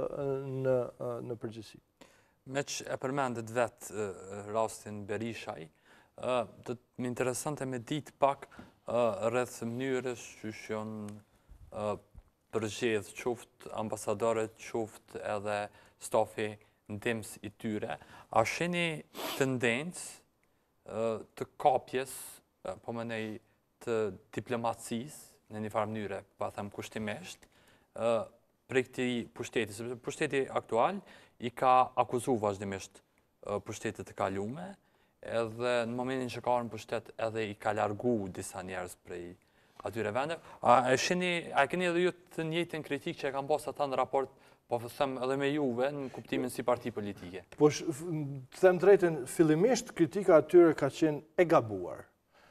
në përgjithësi. Me që e përmendet vetë rastin Berishaj, të më interesante me ditë pak rreth mënyrës që janë përgjedh qoftë ambasadorët, qoftë edhe stafi ndihmës i tyre. A sheni tendencë të kapjes, po më nej të diplomacisë në një farë mënyre, pa them kushtimisht, prej këtij pushteti, sepse pushteti aktual i ka akuzu vazhdimisht pushtetet e kalume, edhe në momentin që ka në pushtet edhe i ka largu disa njerëz prej atyre vende. A keni edhe ju të njëjtën kritik që e kanë pas ata në raport, po them edhe me juve në kuptimin si parti politike? Po të them drejtën, fillimisht kritika atyre ka qenë e gabuar.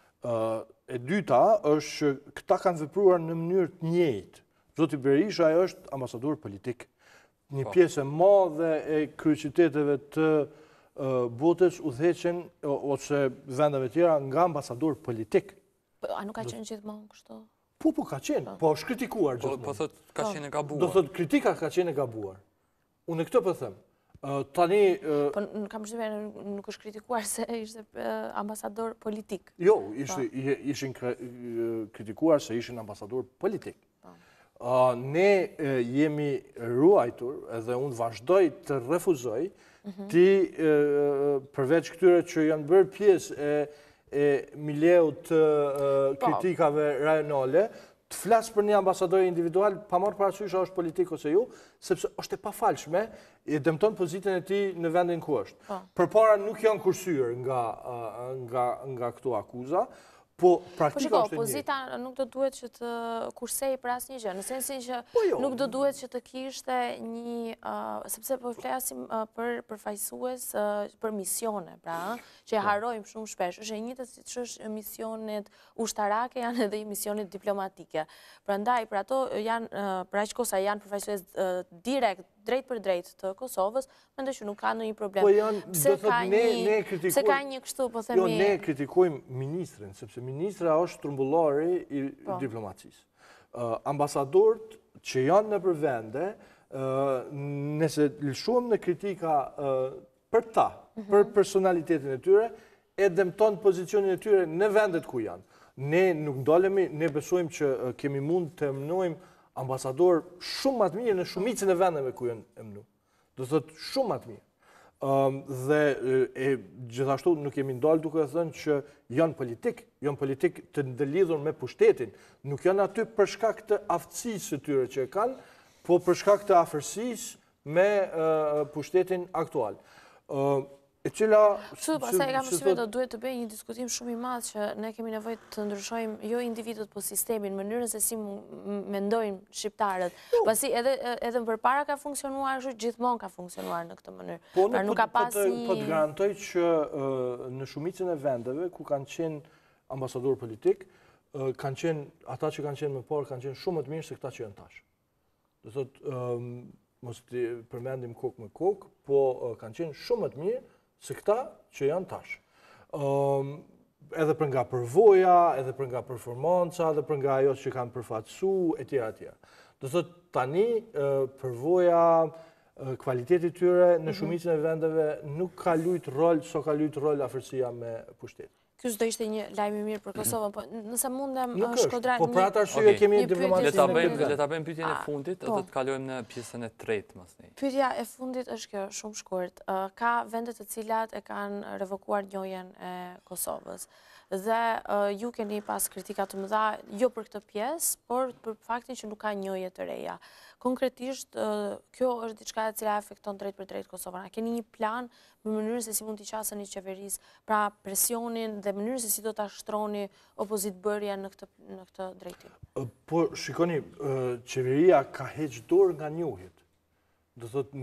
E dyta është që këta kanë vepruar në mënyrë të njëjtë. Zoti Berisha është ambasador politik. Një pjesë e madhe e kryeqyteteve të botës udhëheqen ose vendeve tjera nga ambasador politik. A nuk ka qenë gjithmonë kështu? Po ka qenë, po është kritikuar gjithmonë. Po thot ka qenë e gabuar. Do thot kritika ka qenë e gabuar. Unë këtë po them. Tani... Po kam përshtypjen nuk është kritikuar se ishte ambasador politik. Jo, ishin kritikuar se ishin ambasador politik. Ne jemi ruajtur, edhe unë vazhdoj të refuzoj, ti përveç këtyre që janë bërë pjesë e mileu të kritikave rajonale, të flasë për një ambasador individual, pa marrë parasysh a është politik ose ju, sepse është e pafalshme, e dëmton pozitën e ti në vendin ku është. Përpara nuk janë kursyer nga këto akuza, po praktika është e njëjtë. Pozita nuk do duhet që të kursej për asnjë gjë, në sensin që nuk do duhet që të kishte një, sepse po flasim për përfaqësues për misione, pra, që e harrojmë shumë shpesh. Është e njëjtë siç është misionet ushtarake, janë edhe misionet diplomatike. Prandaj, për ato janë, për aq kosa janë përfaqësues direkt, drejt për drejt të Kosovës, mendoj që nuk ka ndonjë problem. Pse ka një kështu, po themi... Jo, ne kritikojmë ministrin, sepse ministra është trumbullari i diplomacisë. Ambasadorët që janë në përvende, nëse lëshuam në kritika për ta, për personalitetin e tyre, e dëmton pozicionin e tyre në vendet ku janë. Ne nuk ndalemi, ne besojmë që kemi mund të emnojmë ambasador shumë më të mirë në shumicën e vendeve ku janë emnu. Do thotë shumë më të mirë. Dhe gjithashtu nuk jemi ndalë duke thënë që janë politik të ndëlidhur me pushtetin. Nuk janë aty për shkak të aftësisë të tyre që e kanë, po për shkak të afërsisë me pushtetin aktual. E cila... Pastaj kam përshtypjen do duhet të bëjë një diskutim shumë i madh që ne kemi nevojë të ndryshojmë jo individët, po sistemin, mënyrën se si mendojnë shqiptarët. Pasi edhe përpara ka funksionuar, gjithmonë ka funksionuar në këtë mënyrë. Pra nuk ka pas një... Po të garantoj që në shumicën e vendeve ku kanë qenë ambasador politik, kanë qenë, ata që kanë qenë më parë kanë qenë shumë më të mirë se këta që janë tash. Do thotë, mos të përmendim kokë me kokë, po kanë qenë shumë më të mirë se këta që janë tash. Edhe për nga përvoja, edhe për nga performanca, edhe për nga ajo që kanë përfaqësu, e tjera, e tjera. Do thot tani, përvoja, kvaliteti tyre në shumicën e vendeve nuk ka lujt rol, so ka lujt rol afërsia me pushtetin. Ky do ishte një lajm i mirë për Kosovën, po nëse mundem Shkodra... Po për atë arsye kemi diplomacinë në këtë. Le ta bëjmë pyetjen e fundit, edhe të kalojmë në pjesën e tretë, mos ne. Pyetja e fundit është kjo, shumë shkurt. Ka vende të cilat e kanë revokuar njohjen e Kosovës. Dhe ju keni pas kritika të mëdha, jo për këtë pjesë, por për faktin që nuk ka njohje të reja. Konkretisht, kjo është diçka e cila afekton drejt për drejt Kosovën. A keni një plan në mënyrën se si mund t'i qasëni qeverisë, pra presionin dhe mënyrën se si do t'a shtroni opozitbërja në këtë drejtim? Po, shikoni, qeveria ka heqë dorë nga njohjet. Do thot,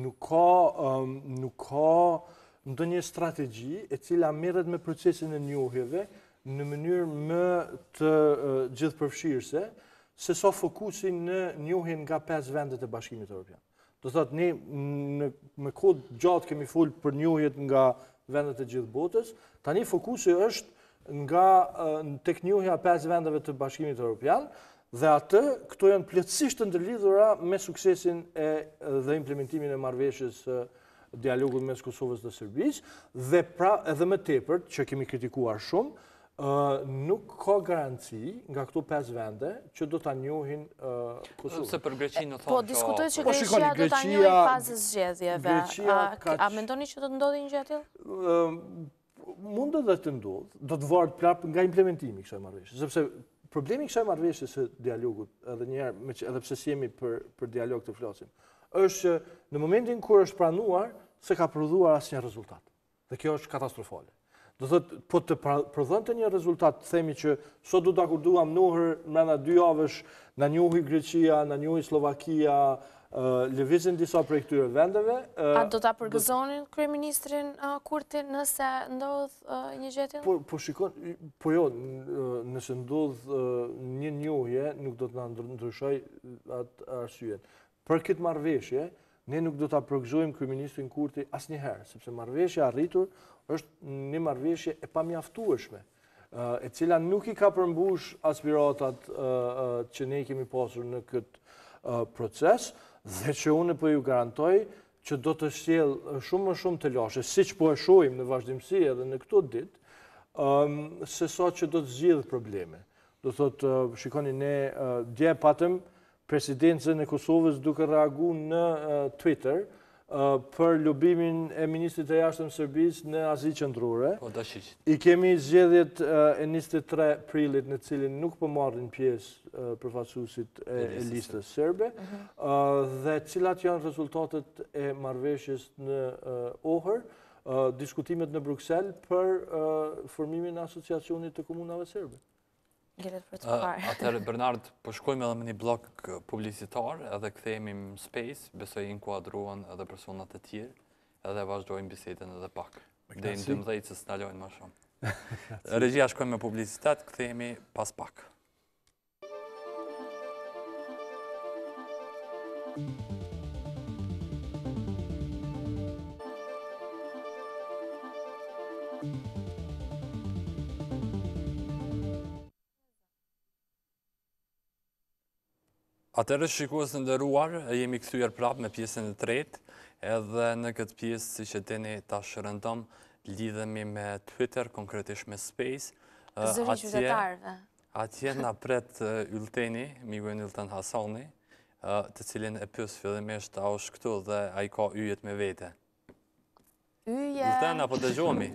nuk ka ndonjë strategji e cila merret me procesin e njohjeve në mënyrë më të gjithëpërfshirëse, se sa fokusin në njohjen nga 5 vendet e Bashkimit Evropian. Do thotë, ne me kohë gjatë kemi folë për njohjet nga vendet e gjithë botës. Tani fokusi është nga tek njohja 5 vendeve të Bashkimit Evropian, dhe këto janë plotësisht të ndërlidhura me suksesin dhe implementimin e marrëveshjes dialogut mes Kosovës dhe Serbisë, dhe pra edhe më tepër, që kemi kritikuar shumë, nuk ka garanci nga këto 5 vende që do ta njohin Kosovën. Se për Greqinë në thonë Po, diskutojnë që Greqia do ta njohin fazës zgjedhjeve. A mendoni që do të ndodhi një gjë e tillë? Mund edhe të ndodhë, do të varet prapë nga implementimi i kësaj marrëveshje, sepse problemi i kësaj marrëveshje së dialogut, edhe një herë, edhe pse jemi për dialog të flasim, është që në momentin kur është pranuar, se ka prodhuar asnjë rezultat. Dhe kjo është katastrofale. Do thotë, po të prodhonte një rezultat, themi që sot do ta kurduam nohër brenda 2 javësh, na njohi Greqia, na njohi Slovakia, lëvizin disa prej këtyre vendeve. A do ta përgëzonin kryeministrin Kurti nëse ndodh një gjë e tillë? Po shikon, po jo, nëse ndodh një njohje, nuk do të na ndryshoj atë arsyen. Për këtë marrëveshje, ne nuk do ta përgëzojmë kryeministrin Kurti asnjëherë, sepse marrëveshja e arritur është një marrëveshje e pamjaftueshme, e cila nuk i ka përmbush aspiratat që ne kemi pasur në këtë proces, dhe që unë po ju garantoj që do të sjell shumë më shumë të lashe, siç po e shohim në vazhdimsi edhe në këto ditë, se sa që do të zgjidh probleme. Do thotë, shikoni, ne dje patëm presidencën e Kosovës duke reaguar në Twitter për lobimin e ministrit të jashtëm Serbisë në Azië Qendrore. I kemi zgjedhjet e 23 prillit në cilin nuk po marrin pjesë përfaqësuesit e listës serbe, dhe cilat janë rezultatet e marrëveshjes në Ohër, diskutimet në Bruksel për formimin e asociacionit të komunave serbe. Atëherë, Bernard, po shkojmë edhe me një blok publicitar, edhe kthehemi në Space, besoj inkuadruan edhe personat e tjerë, edhe vazhdojmë bisedën edhe pak. Deri në 12 se s'na lojnë më shumë. Regjia, shkojmë me publicitet, kthehemi pas pak. Atëherë, shikues të nderuar, jemi kthyer prapë me pjesën e tretë, edhe në këtë pjesë, siç e dini, tash rëndom, lidhemi me Twitter, konkretisht me Space. Zëri qytetarëve. Atje na pret Ylteni, miku Ylten Hasani, të cilin e pyes fillimisht a është këtu dhe ai ka yjet me vete. Yje. Ylten, apo dëgjohemi?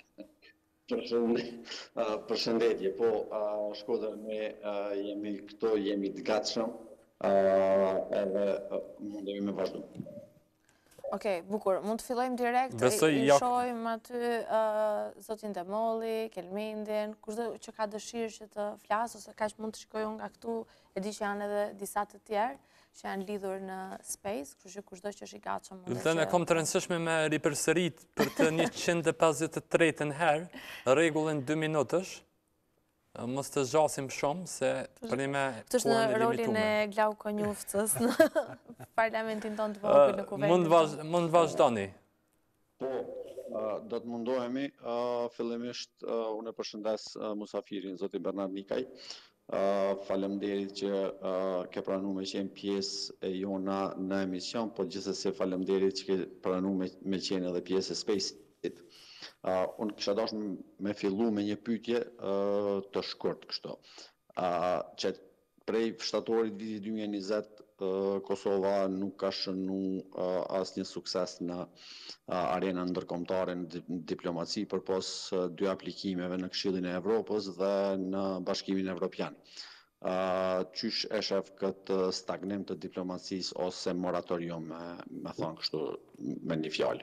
Përshëndetje, po Shkodër, ne jemi këto, jemi të gatshëm, edhe mundemi me vazhdu. Okej, bukur, mund të fillojmë direkt, i shohim aty zotin Demolli, Kelmendin, kushdo që ka dëshirë që të flasë, ose kaq mund të shikojnë nga këtu, e di që janë edhe disa të tjerë, që janë lidhur në Space, kështu që kushdo që është i gatshëm. Ylten, e kam të rëndësishme me ripërsërit për të 153-ën herë, rregullin 2 minutësh, mos të zgjasim shumë, se për një me kohën e limitume. Këtë është në rolin e Glau Konjuftës në parlamentin tonë të vogël në Kuvendit. Mund vazhdoni. Po, do të mundohemi, fillimisht unë e përshëndes musafirin, zoti Bernard Nikaj. Faleminderit që ke pranuar me qenë pjesë e jona në emision, po gjithsesi faleminderit që ke pranuar me qenë edhe pjesë e Space-it. Unë kisha dashur me fillu me një pyetje të shkurt kështu. Që prej shtatorit vitit 2020 Kosova nuk ka shënu asnjë sukses në arenën ndërkombëtare në diplomaci përpos 2 aplikimeve në Këshillin e Evropës dhe në Bashkimin Evropian. Qysh e shef këtë stagnim të diplomacisë ose moratorium, me thonë kështu me një fjalë?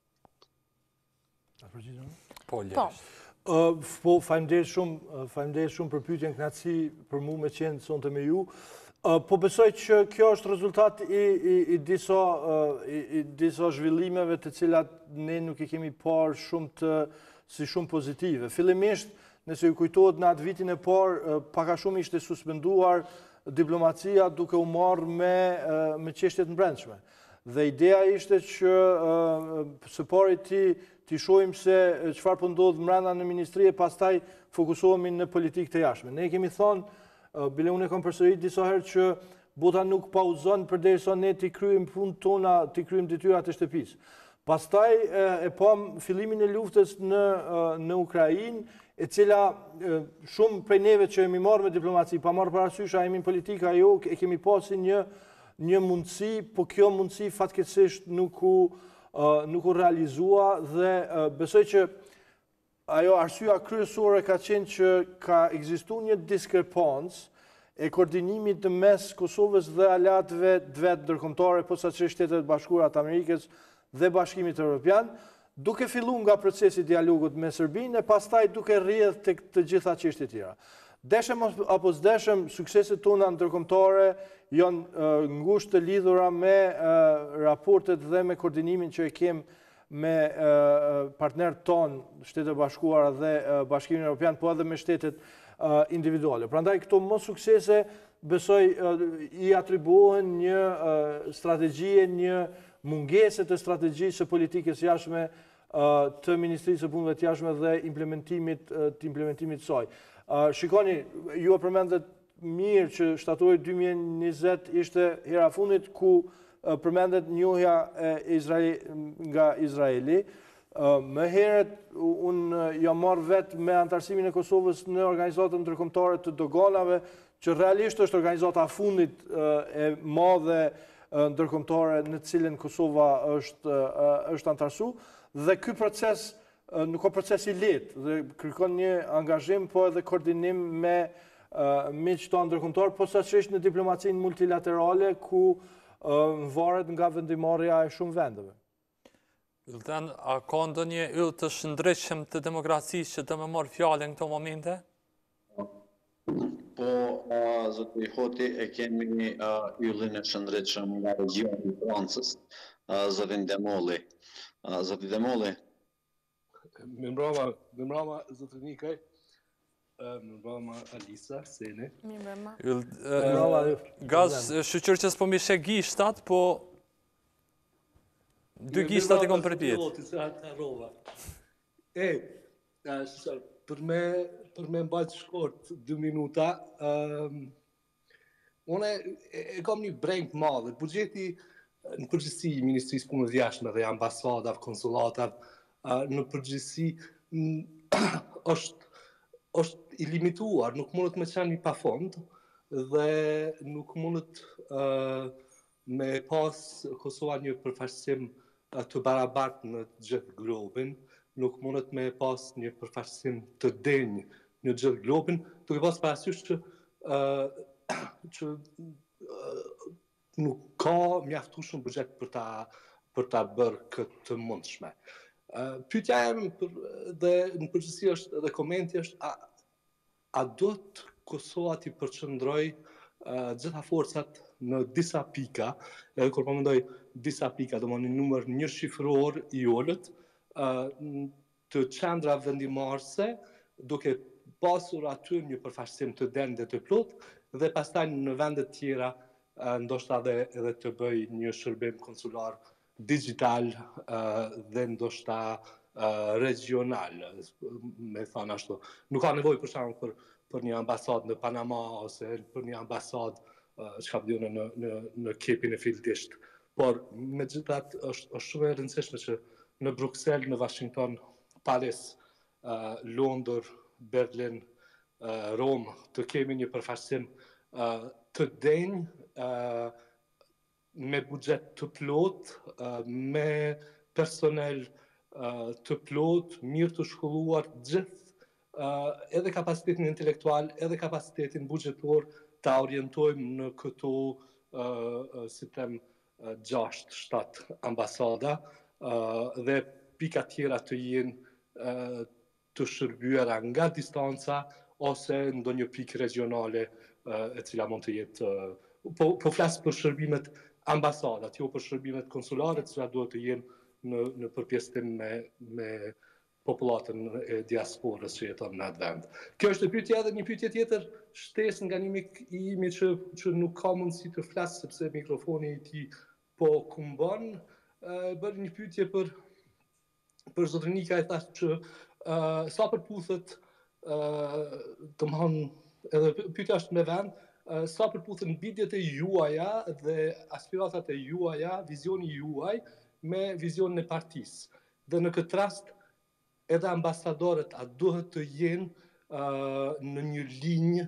Po, faleminderit shumë për pyetjen, kënaqësi për mua me qenë sonte me ju. Po besoj që kjo është rezultat i disa zhvillimeve të cilat ne nuk i kemi parë si shumë pozitive. Fillimisht, nëse ju kujtohet në atë vitin e parë, paka shumë ishte suspenduar diplomacia duke u marrë me çështjet mbrëmshme. Dhe ideja ishte që së pari ti t'i shohim se çfarë po ndodh mbrana në ministri e pastaj fokusohemi në politikë të jashtme. Ne kemi thonë, bile unë e kam përsërit disa herë që bota nuk pauzon përderisa ne t'i kryejm punët tona, t'i kryejm detyrat e shtëpisë. Pastaj e pam fillimin e luftës në Ukrainë, e cila shumë prej neve që jemi marrë me diplomaci, pa marrë parasysh a jemi në politika jo, e kemi pasi një mundësi, po kjo mundësi fatkeqësisht nuk u realizua dhe besoj që ajo arsyeja kryesore ka qenë që ka ekzistuar një diskrepancë e koordinimit të mes Kosovës dhe aleatëve vetë ndërkombëtare, posaçërisht Shtetet Bashkuara të Amerikës dhe Bashkimit Evropian, duke filluar nga procesi i dialogut me Serbinë e pastaj duke rrjedhur tek të gjitha çështjet e tjera. Deshem apo s'deshem, sukseset tona ndërkombëtare janë ngushtë të lidhura me raportet dhe me koordinimin që e kem me partnerët tonë, Shtetet Bashkuara dhe Bashkimin Evropian, po edhe me shtetet individuale. Prandaj këto mos suksese besoj i atribuohen një strategjie, një mungesë të strategjisë së politikës jashtme të Ministrisë së Punëve të Jashtme dhe implementimit saj. Shikoni, ju e përmendet mirë që shtatori 2020 ishte hera fundit ku përmendet njohja nga Izraeli. Më herët, unë jam marrë vetë me antarësimin e Kosovës në organizatën ndërkombëtare të doganave, që realisht është organizata fundit e madhe ndërkombëtare në cilën Kosova është antarësu, dhe ky proces nuk ka proces i lehtë dhe kërkon një angazhim, po edhe koordinim me miqtë tonë ndërkombëtar, posaçërisht në diplomacinë multilaterale ku varet nga vendimarrja e shumë vendeve. Ylten, a ka ndonjë yll të shëndritshëm të demokracisë që të më marrë fjalën në këto momente? Po, zoti Hoti, e kemi yllin e shëndritshëm nga regjoni i Francës, zotin Demolli. Zoti Demolli. Mirëmbrëma, zoti Nikaj. Mirëmbrëma Alisa, Sene. Mirëmbrëma. Gaz, shqyqër që s'po mishe gishtat, po dy gishtat e kom përpjet. Për me mbajt shkort 2 minuta, une e kam një brengë madhe. Buxheti në përgjithësi i Ministrisë Punëve të Jashtme dhe ambasadav, konsulatav, në përgjithësi është i limituar, nuk mundet me qenë një pafond dhe nuk mundet me pas Kosova një përfaqësim të barabartë në gjithë globin, nuk mundet me pas një përfaqësim të denjë në gjithë globin, duke pas parasysh që nuk ka mjaftueshëm buxhet për ta bërë këtë të mundshme. Pyetja ime dhe në përgjithësi është dhe komenti është a do të Kosova t'i përqendroj gjitha forcat në disa pika, edhe kur po mendoj disa pika, do një numër një shifror i ollët, të qendra vendimarrëse, duke pasur aty një përfaqësim të denjë dhe të plot, dhe pastaj në vendet tjera ndoshta edhe të bëj një shërbim konsular digital dhe ndoshta regional, me thënë ashtu. Nuk ka nevojë për shembull për një ambasadë në Panama ose për një ambasadë çka bën në Kepin e Fildisht. Por megjithatë është shumë e rëndësishme që në Bruksel, në Washington, Paris, Londër, Berlin, Rom, të kemi një përfaqësim të denjë me buxhet të plot, me personel të plot, mirë të shkolluar, gjithë edhe kapacitetin intelektual, edhe kapacitetin buxhetor ta orientojmë në këto si them 6-7 ambasada dhe pika tjera të jenë të shërbyera nga distanca ose ndonjë pikë regionale e cila mund të jetë po flas për shërbimet ambasadat, jo për shërbimet konsulare, që duhet të jenë në përpjesëtim me popullatën e diasporës që jeton në atë vend. Kjo është pyetja edhe një pyetje tjetër, shtesë nga një mik i imi që nuk ka mundësi të flasë sepse mikrofoni i tij po kumbon, bëri një pyetje për për zotrin Nikaj thashtë që sa përputhet, të më thonë, edhe pyetja është me vend, sa përputhen bindjet e juaja dhe aspiratat e juaja, vizioni juaj me vizionin e partisë. Dhe në këtë rast, edhe ambasadorët a duhet të jenë në një linjë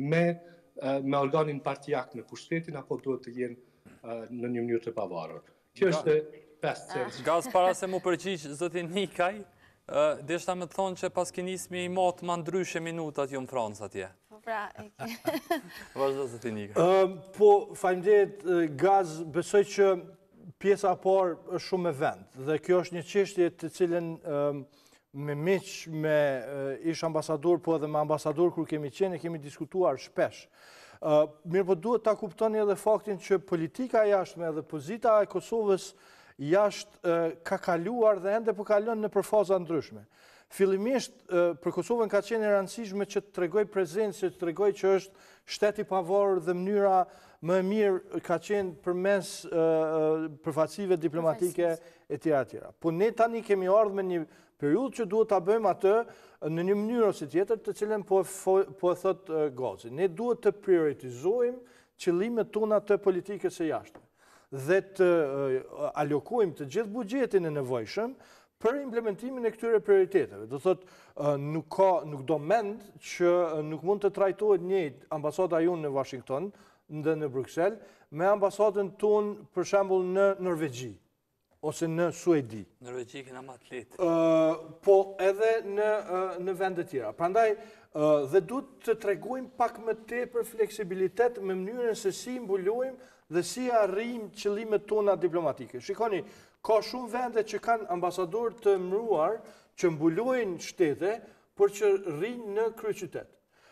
me organin partijak në pushtetin, apo duhet të jenë në një mënyrë të pavarur. Kjo është 5 cents. Gaz para se mu përgjigj zotin Nikaj, deshta me të thonë që pas kinismi i matë ma ndryshe minutat ju në Francë atje. Pra, Vazhdo zotin Nikaj. Po, faleminderit Gaz, besoj që pjesa parë është shumë e vend, dhe kjo është një çështje të cilën me miq, me ish ambasador, po edhe me ambasador kur kemi qenë, kemi diskutuar shpesh. Mirë po duhet ta kuptoni edhe faktin që politika jashtme edhe pozita e Kosovës jashtë ka kaluar dhe ende po kalon në përfaza ndryshme. Fillimisht për Kosovën ka qenë e rëndësishme që të tregoj prezencë, që të tregoj që është shtet i pavarur dhe mënyra më e mirë ka qenë përmes përfaqësive diplomatike e tjera tjera. Po ne tani kemi ardhur me një periudhë që duhet ta bëjmë atë në një mënyrë ose tjetër, të cilën po e thot Gazi. Ne duhet të prioritizojmë qëllimet tona të politikës së jashtme dhe të alokojmë të gjithë buxhetin e nevojshëm për implementimin e këtyre prioriteteve. Do thot, nuk do mend që nuk mund të trajtohet njëjtë ambasada jonë në Washington dhe në Bruxelles me ambasadën tonë për shembull në Norvegji ose në Suedi. Norvegji kena më të lehtë. Po edhe në vende tjera. Prandaj dhe duhet të tregojmë pak më tepër fleksibilitet me mënyrën se si mbulojmë dhe si arrijmë qëllimet tona diplomatike. Shikoni, ka shumë vende që kanë ambasador të emëruar që mbulojnë shtete, por që rrinë në kryeqytet.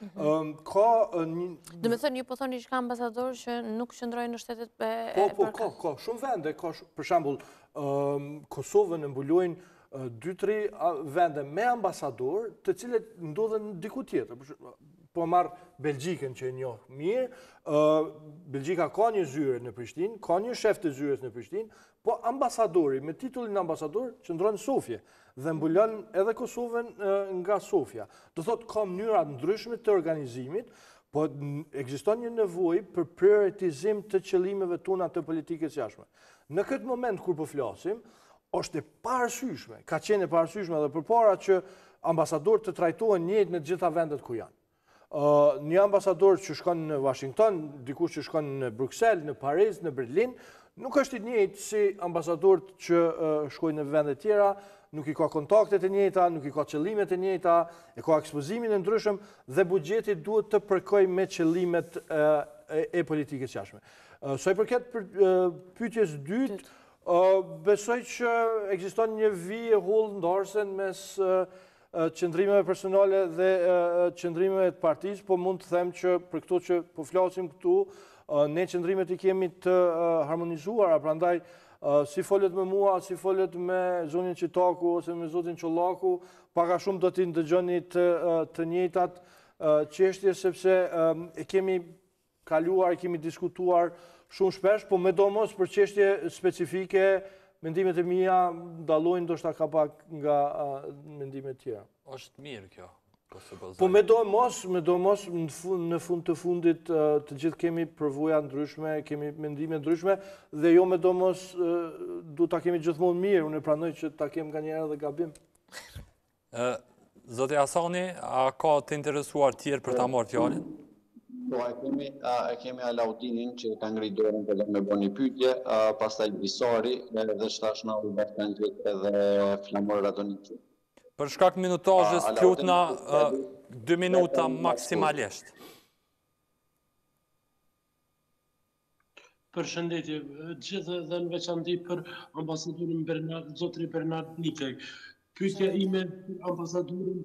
Dhe me thënë, ju po thoni që ka ambasador që nuk qëndrojnë në shtetet ka shumë vende, për shembull, Kosovën e mbulojnë 2-3 vende me ambasador, të cilët ndodhen diku tjetër. Po marr Belgjikën që e njoh mirë, Belgjika ka një zyre në Prishtinë, ka një shef të zyres në Prishtinë, po ambasadori me titullin ambasador qëndron në Sofje dhe mbulon edhe Kosovën nga Sofja. Do thotë ka mënyra ndryshme të organizimit, po ekziston një nevojë për prioritizim të qëllimeve tona të politikës jashtme. Në këtë moment kur po flasim, është e parasyshme, ka qenë e parasyshme edhe përpara që ambasadorët të trajtohen njëjtë në të gjitha vendet ku janë. Një ambasador që shkon në Washington, dikush që shkon në Bruxelles, në Paris, në Berlin, nuk është i njëjtë si ambasadorët që shkojnë në vende tjera, nuk i ka kontaktet e njëjta, nuk i ka qëllimet e njëjta, e ka ekspozimin e ndryshëm dhe buxheti duhet të përkojë me qëllimet e politikës jashtme. Sa i përket pyetjes dytë, besoj që ekziston një vijë e hollë ndarësen mes qëndrimeve personale dhe qëndrimeve të partisë, po mund të them që për këto që po flasim këtu, ne qëndrimet i kemi të harmonizuara, prandaj si folet me mua, si folet me zonin Qitaku ose me zotin Çollaku, paka shumë do t'i ndëgjoni të njëjtat çështje sepse e kemi kaluar, e kemi diskutuar shumë shpesh, po me do mos për çështje specifike, mendimet e mia dallojnë ndoshta ka pak nga mendimet tjera. Është mirë kjo. Po me do mos në fund të fundit të gjithë kemi përvoja ndryshme, kemi mendime ndryshme dhe jo me do mos du ta kemi gjithmonë mirë, unë e pranoj që ta kem nga njëherë dhe gabim. Zoti Hasani, a ka të interesuar tjerë për ta marrë fjalën? Po, e kemi Alaudinin që ka ngri dorën për me bo një pyetje, pastaj Bisari dhe shtashna Ubertendit edhe Flamor Radonici. Për shkak minutazhës plutna 2 minuta maksimalisht. Përshëndetje, gjithë dhe në veçanti për ambasadorin zotri Bernard Nikaj. Pyetja ime për ambasadorin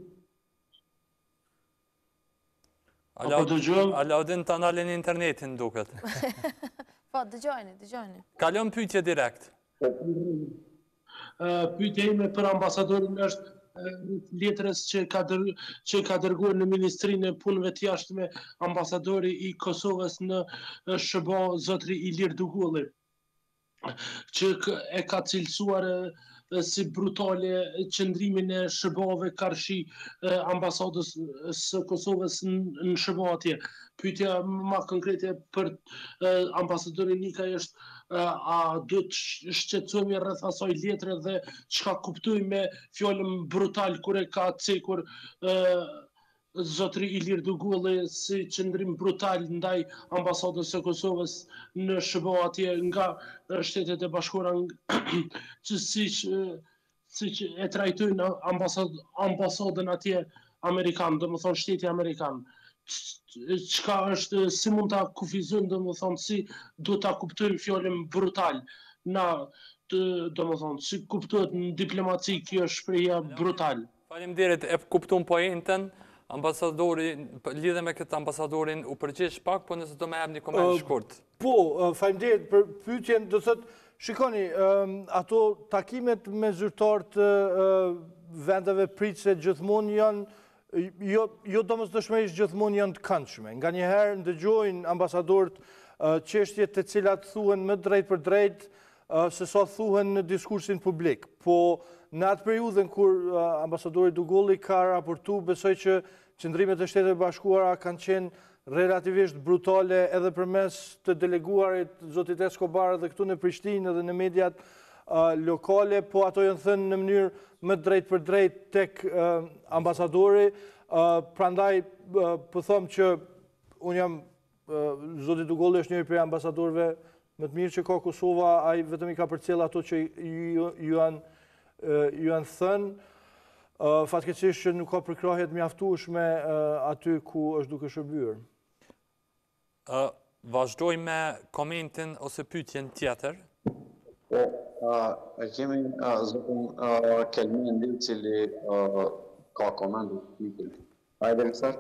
Alaudin të analin internetin duket. Po, dëgjojni. Kalon pyetje direkt. Pyetja ime për ambasadorin është letrës që ka dërguar në Ministrinë e Punëve të Jashtme ambasadori i Kosovës në SBA zotri Ilir Dugulli, që e ka cilësuar si brutale qëndrimin e SHBA-ve karshi ambasadës së Kosovës në SHBA atje. Pyetja më konkrete për ambasadorin Nikaj është a do të shqetësohemi rreth asaj letre dhe çka kuptojmë me fjalën brutal kur e ka cekur zotri Ilir Dugulli si qëndrim brutal ndaj ambasadës së Kosovës në SHBA atje nga Shtetet e Bashkuara që siç e trajtojnë ambasadën atje amerikan, domethënë shteti amerikan. Çka është, si mund ta kufizojmë, domethënë si do ta kuptojmë fjalën brutal na domethënë si kuptohet në diplomaci kjo shprehja brutal. Faleminderit, e kuptum pointën. Ambasadori, lidhe me këtë ambasadorin u përgjigjsh pak, po nëse do më jap një koment shkurt. Po, faleminderit për pyetjen, do thotë, shikoni, ato takimet me zyrtarë të vendeve pritëse gjithmonë janë jo domosdoshmërisht gjithmonë janë të këndshme. Nganjëherë ndëgjojnë ambasadorët çështje të cilat thuhen më drejt për drejt se sa thuhen në diskursin publik. Po në atë periudhën kur ambasadori Dugulli ka raportu, besoj që qëndrimet e Shtetit Bashkuara kanë qenë relativisht brutale edhe përmes të deleguarit zotit Escobar dhe këtu në Prishtinë dhe në mediat lokale, po ato janë thënë në mënyrë më drejt për drejt tek ambasadori. Prandaj po them që unë jam zoti Dugulli është njëri prej ambasadorëve më të mirë që ka Kosova, ai vetëm i ka përcjell ato që ju janë thënë, fatkeqësisht që nuk ka përkrahje të mjaftueshme aty ku është duke shërbyer. Vazhdoj me komentin ose pyetjen tjetër. Kemi zotin Kelmendi, i cili ka komentin pyetjen. Hajde sër.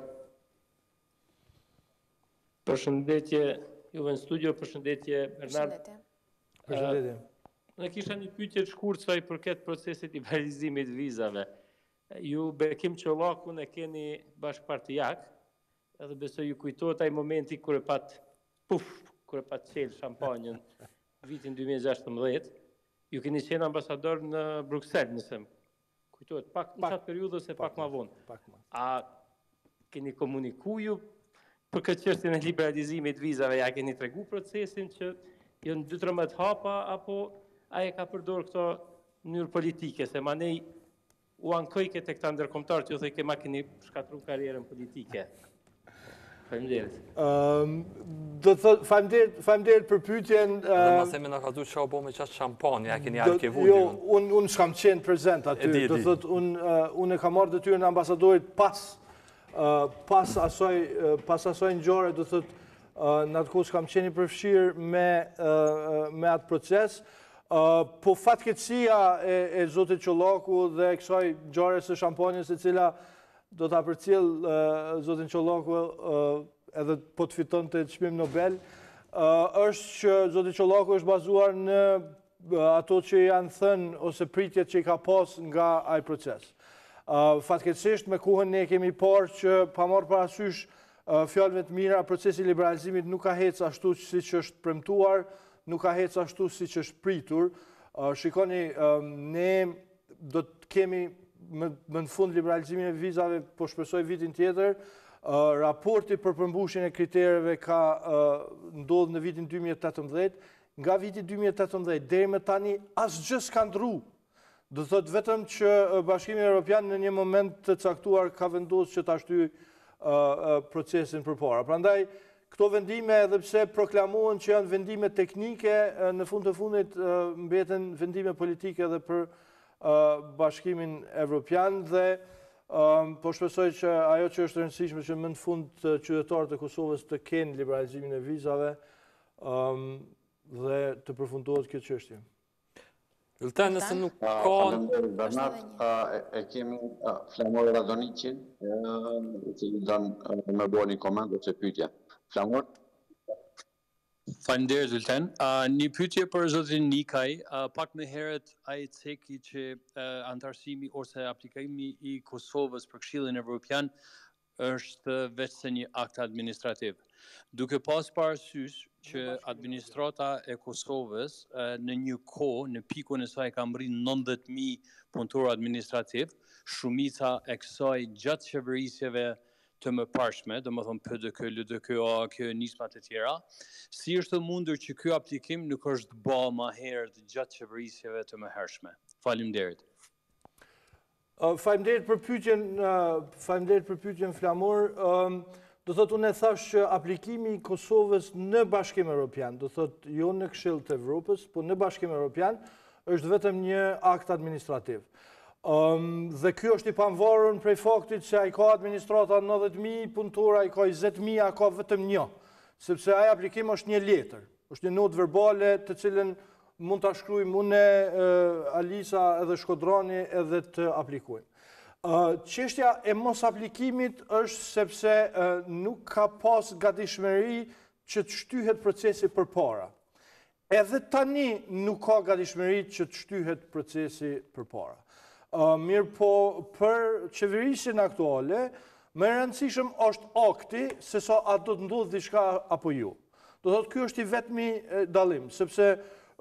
Përshëndetje, juve në studio, përshëndetje Bernard. Përshëndetje. Në kisha një pyetje të shkurtër sa i përket procesit i liberalizimit vizave. Ju Bekim Çollakun e keni bashkëpartijak, edhe besoj ju kujtohet ai momenti kur e pat qel shampanjën vitin 2016. Ju keni qenë ambasador në Bruksel, nëse kujtohet, pak në qatë periudhë ose pak ma vonë. A keni komuniku ju për këtë çështjen e liberalizimit vizave, ja keni tregu procesin që janë 2-13 hapa, apo a e ka përdor këto në mënyrë politike, se manej u ankojke të këta ndërkombëtarë që ju thej kema keni shkatru karierën politike. Faleminderit. Faleminderit për pyetjen. Dhe mase me në ka du që ka bo me qatë shampanjë, ja keni alë ke vudi. Jo, unë s'kam qenë prezent aty. Do thot, unë e kam marrë detyrën e ambasadorit pas asaj ngjarje, do thot, në atë kohë s'kam qenë i përfshirë me atë proces. Po fatkeqësia e zotit Çollaku dhe kësaj ngjarje së shampanjës e cila do ta përcjell zotin Çollaku edhe po të fitonte çmim Nobel, është që zoti Çollaku është bazuar në ato që janë thënë ose pritjet që i ka pas nga ai proces. Fatkeqësisht me kohën ne kemi parë që pa marrë parasysh fjalëve të mira, procesi i liberalizimit nuk ka hecë ashtu siç është premtuar, nuk ka hecë ashtu siç është pritur. Shikoni, ne do të kemi më në fund liberalizimin e vizave, po shpresoj vitin tjetër. Raporti për përmbushjen e kritereve ka ndodhur në vitin 2018. Nga viti 2018 deri më tani asgjë s'ka ndryshuar. Do thot vetëm që Bashkimi Evropian në një moment të caktuar ka vendosur që ta shtyjë procesin përpara. Prandaj këto vendime, edhe pse proklamohen që janë vendime teknike, në fund të fundit mbeten vendime politike edhe për Bashkimin Evropian dhe po shpresoj që ajo që është e rëndësishme që më në fund qytetarët e Kosovës të kenë liberalizimin e vizave dhe të përfundohet kjo çështje. Ylten, nëse nuk ka... Bernard, e kemi Flamor Radoniqin, që i dënë me bo një komend ose pyetje. Flamor? Faleminderit Ylten. Një pyetje për zotin Nikaj, pak më herët ai ceki që antarësimi ose aplikimi i Kosovës për Këshillin Evropian është veç se një akt administrativ. Duke pas parasysh që administrata e Kosovës në një kohë, në pikun e saj ka mri 90.000 punëtor administrativ, shumica e kësaj gjatë qeverisjeve të më parshme, do më thonë PDK, LDK, AAK, nismat e tjera, si është mundur që ky aplikim nuk është bë më herët gjatë qeverisjeve të më hershme? Faleminderit. Faleminderit për pyetjen flamur. Do thot unë e thash që aplikimi i Kosovës në Bashkimin Evropian, do thot jo në Këshill të Evropës, po në Bashkimin Evropian, është vetëm një akt administrativ. Dhe ky është i pavarur prej faktit që ai ka administrata 90.000 punëtor, ai ka 20.000, ai ka vetëm një, sepse ai aplikim është një letër, është një notë verbale të cilën mund ta shkruajmë unë, Alisa edhe Shkodrani edhe të aplikojmë. Çështja e mos aplikimit është sepse nuk ka pas gatishmëri që të shtyhet procesi përpara. Edhe tani nuk ka gatishmëri që të shtyhet procesi përpara. Mirë po, për qeverisjen aktuale, më e rëndësishëm është akti se sa a do të ndodhë diçka apo jo. Do thotë ky është i vetmi dallim, sepse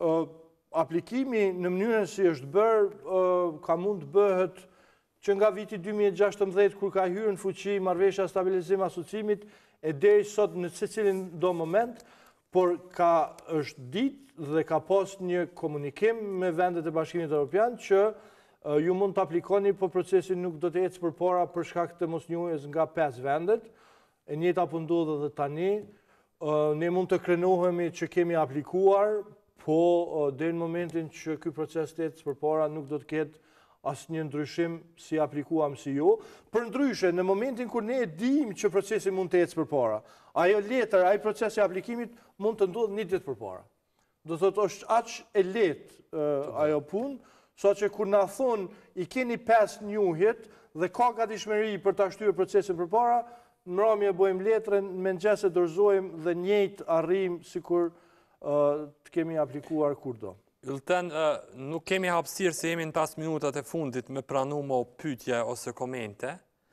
aplikimi në mënyrën si është bërë ka mund të bëhet që nga viti 2016, kur ka hyrë në fuqi marrëveshja stabilizim asociimit, e deri sot në secilin do moment, por është ditë dhe ka pas një komunikim me vendet e Bashkimit Evropian që ju mund të aplikoni, po procesi nuk do të ecë përpara për shkak të mosnjohjes nga 5 vendet. E njëjta po ndodh edhe tani. Ne mund të krenohemi që kemi aplikuar, po deri në momentin që ky proces të ecë përpara nuk do të ketë asnjë ndryshim si aplikuam si jo. Për ndryshe, në momentin kur ne e dim që procesi mund të ecë përpara, ajo letër, ai procesi i aplikimit mund të ndodhë një ditë përpara. Do thotë është aq e lehtë ajo punë, saqë kur na thon i keni 5 njohjet dhe ka gatishmëri për ta shtyrë procesin përpara, mbrëmje bëjmë letrën, mëngjes e dorëzojmë dhe njëjtë arrijm sikur të kemi aplikuar kurdo. Ylten, nuk kemi hapësirë se jemi në 5 minutat e fundit me pranu mo pyetje ose komente.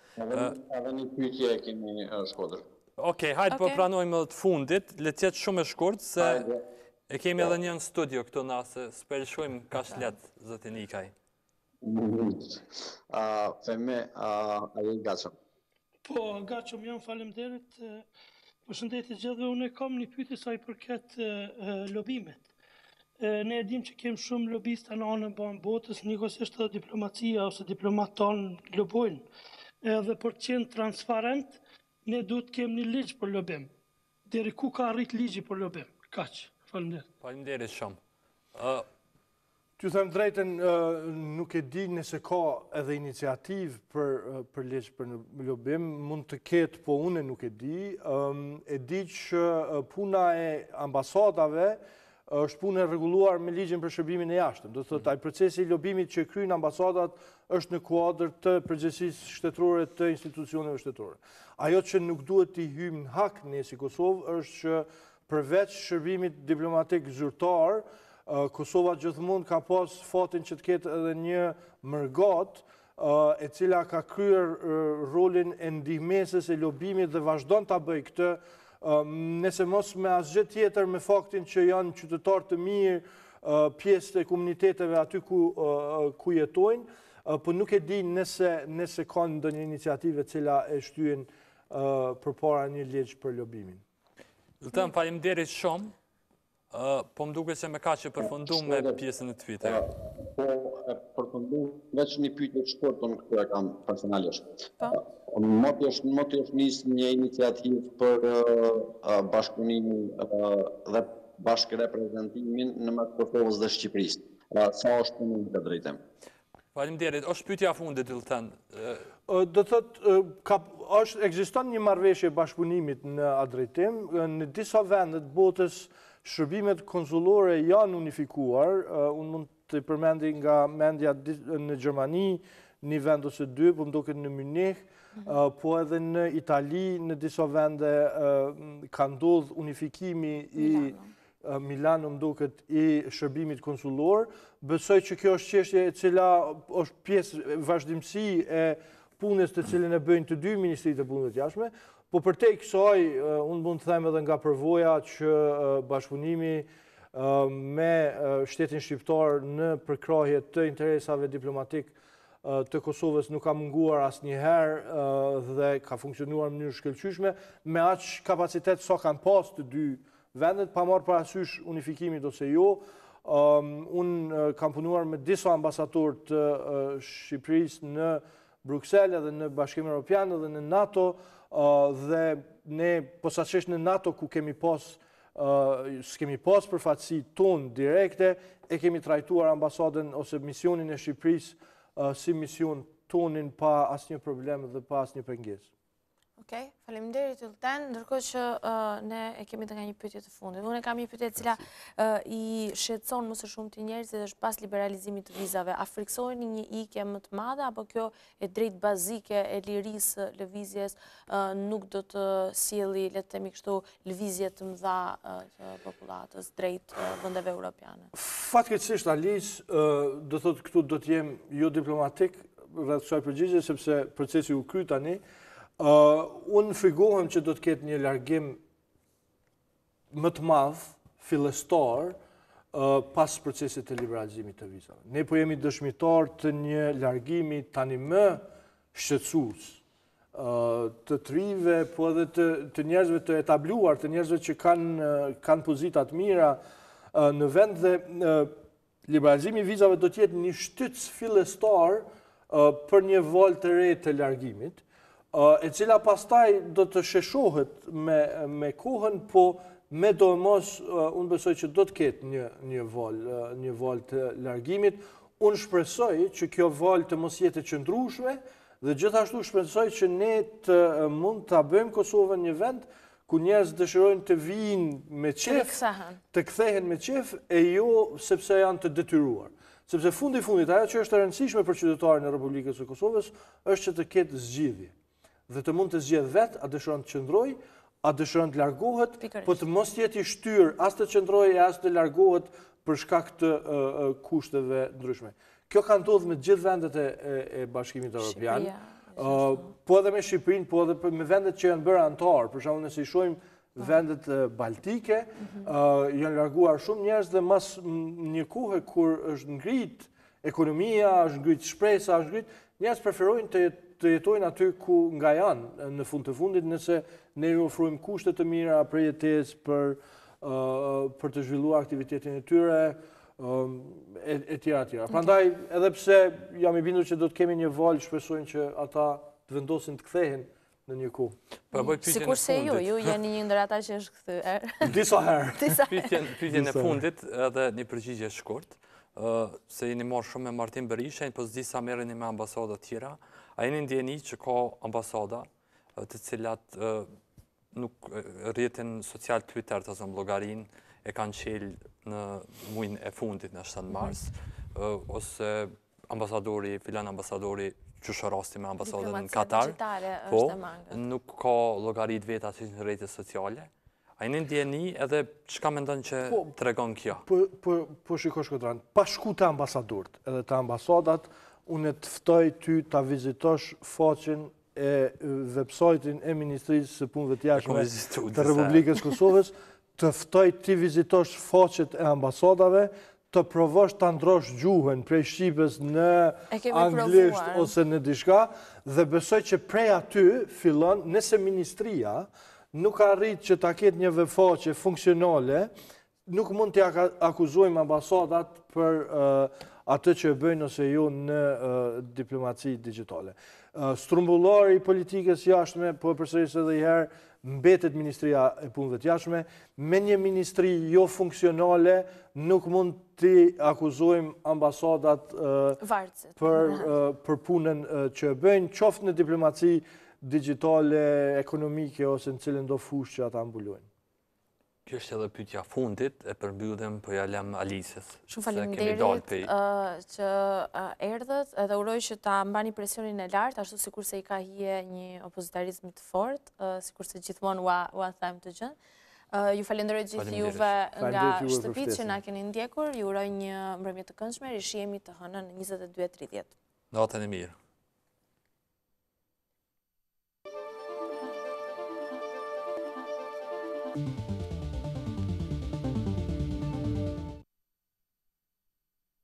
Edhe një pyetje kemi Shkodër. Okej, hajtë po pranojmë të fundit, le të jetë shumë e shkurt, se e kemi edhe një në studio këtu na, se s'përshojmë ka shlet, zëti Nikaj. Feme, a je gatshëm? Po, gatshëm jam, faleminderit. Përshëndetje gjithëve, unë kam një pyetje sa i përket lobimet. Ne e dim që kemë shumë lobista në anën botës, njëkohësisht edhe diplomacia ose diplomatë tanë lobojnë. Edhe për të qenë transparent, ne duhet të kemi një ligj për lobim. Deri ku ka arrit ligji për lobim? Kaq. Faleminderit. Faleminderit shumë. Ty them drejtën, nuk e di nëse ka edhe iniciativë për ligj për lobim, mund të ketë, po unë nuk e di. E di që puna e ambasadave është punë e rregulluar me ligjin për shërbimin e jashtëm. Do thotë ai procesi i lobimit që kryen ambasadat është në kuadër të përgjegjësisë shtetërore të institucioneve shtetërore. Ajo që nuk duhet t'i hyjmë në hak ne si Kosovë është që përveç shërbimit diplomatik zyrtar, Kosova gjithmonë ka pas fatin që të ketë edhe një mërgat e cila ka kryer rolin e ndihmesës e lobimit dhe vazhdon ta bëjë këtë, nëse mos me asgjë tjetër me faktin që janë qytetarë të mirë, pjesë të komuniteteve aty ku jetojnë, po nuk e di nëse ka ndonjë iniciativë e cila e shtyen përpara një ligj për lobimin. Ylten, faleminderit shumë. Po më duket se me ka që përfundum me pjesën e Twitter. Po, përfundum, veç një pyetje të shkurtër këtu e kam personalisht. Moti është nisë një iniciativë për bashkëpunimin dhe bashkëreprezentimin në mes Kosovës dhe Shqipërisë. Sa është punimi të drejtem? Faleminderit. Është pyetja fundit, Ylten. Do thotë, ekziston një marrëveshje bashkëpunimit në atë drejtim. Në disa vende të botës shërbimet konsullore janë unifikuar. Unë mund të përmendi nga mendja në Gjermani, një vend ose dy, po më duket në Munich, po edhe në Itali, në disa vende ka ndodhur unifikimi i Milano, më duket, i shërbimit konsullor. Besoj që kjo është çështje e cila është pjesë vazhdimësi e punës të cilën e bëjnë të dy ministritë e punëve të jashtme, Po për te kësaj, unë mund të them edhe nga përvoja që bashkëpunimi me shtetin shqiptar në përkrahje të interesave diplomatik të Kosovës nuk ka munguar asnjëherë dhe ka funksionuar në mënyrë shkëlqyeshme, me aq kapacitet sa kanë pas të dy vendet, pa marrë parasysh unifikimit ose jo. Unë kam punuar me disa ambasador të Shqipërisë në Bruxelles edhe në Bashkimin Evropian edhe në NATO, dhe ne posaçërisht në NATO ku s'kemi pas përfaqësi tonë direkte, e kemi trajtuar ambasadën ose misionin e Shqipërisë si mision tonin pa asnjë problem dhe pa asnjë pengesë. Okej, faleminderit Ylten, ndërkohë që ne e kemi të nga një pyetje të fundit. Unë kam një pyetje e cila i shqetëson më së shumti njerëzit është pas liberalizimit të vizave. A friksoheni një ikje më të madhe apo kjo e drejt bazike e lirisë lëvizjes nuk do të sjelli, le të themi kështu, lëvizje të mëdha të popullatës drejt vendeve europiane? Fatkeqësisht Alice, do thotë këtu do të jem jo diplomatik rreth kësaj përgjigje sepse procesi u kry tani. Unë frigohem që do të ketë një largim më të madh, fillestar, pas procesit të liberalizimit të vizave. Ne po jemi dëshmitar të një largimi tani më shqetësues, të trive, po edhe të njerëzve të etabluar, të njerëzve që kanë pozitat mira në vend dhe liberalizimi i vizave do të jetë një shtytës fillestar për një valë të re të largimit, e cila pastaj do të sheshohet me kohën, po me domos unë besoj që do të ketë një valë të largimit. Unë shpresoj që kjo valë të mos jetë e qëndrueshme dhe gjithashtu shpresoj që ne të mund të bëjmë Kosovën një vend ku njerëz dëshirojnë të vinë me qef, të kthehen me qef e jo sepse janë të detyruar. Sepse fundit, ajo që është e rëndësishme për qytetarin e Republikës së Kosovës është që të ketë zgjidhje. Dhe të mund të zgjedh vetë, a dëshiron të qëndroj, a dëshiron të largohet, po të mos jetë i shtyr as të qëndroj as të largohet për shkak të kushteve ndryshme. Kjo ka ndodhur me të gjithë vendet e Bashkimit Evropian, po edhe me Shqipërinë, po edhe me vendet që janë bërë antar, për shembull nëse i shohim vendet baltike, janë larguar shumë njerëz dhe mas një kohe kur është ngrit ekonomia, është ngrit shpresa, është ngrit, njerëz preferojnë të jetojnë aty ku nga janë në fund të fundit nëse ne ju ofrojmë kushte të mira për jetesë, për të zhvilluar aktivitetin e tyre, e tjera. Prandaj, edhe pse jam i bindur që do të kemi një valë, shpresojnë që ata të vendosin të kthehen në një kohë. Sikur se ju jeni një ndër ata që është kthyer. Disa herë. Pyetjen e fundit edhe një përgjigje shkurt, se jeni marrë shumë me Martin Berisha, po s'di merreni me ambasada tjera. A jeni ndjeni që ka ambasada të cilat nuk rrjetin social Twitter të zëmë llogarin e kanë qelë në muajin e fundit në 7 mars, ose ambasadori, filan ambasadori që rasti me ambasadën në Katar, po nuk ka llogarit veta që në rrjetet sociale. A jeni ndjeni edhe çka mendon që tregon kjo? Po shiko Shkodran, pa shku të ambasadorët edhe të ambasadat, unë të ftoj ty të vizitosh faqen e websajtin e Ministrisë së Punëve të Jashtme të Republikës Kosovës, të ftoj ti vizitosh faqet e ambasadave, të provosh të ndrosh gjuhën prej shqipës në anglisht ose në diçka, dhe besoj që prej aty fillon, nëse ministria nuk arrit që ta ketë një faqe funksionale, nuk mund të akuzojmë ambasadat për atë që e bëjnë ose jo në diplomaci digitale. Strumbullari i politikës jashtme, po përsëris edhe i herë, mbetet Ministria e Punëve të Jashtme, me një ministri jo funksionale nuk mund të akuzojmë ambasadat për punën që e bëjnë, qoftë në diplomaci digitale, ekonomike, ose në cilën do fushë që ata mbulojnë. Kjo është edhe pyetja fundit, e përmbyllem po ja lëm Alisës. Shumë faleminderit që erdhët, edhe uroj që ta mbani presionin e lartë, ashtu sikur se i ka hije një opozitarizëm të fortë, sikur se gjithmonë ua them të gjën. Ju falenderoj gjithë juve nga shtëpitë që na keni ndjekur, ju uroj një mbrëmje të këndshme, rishihemi të hënën në 22:30. Natën e mirë. Thank you.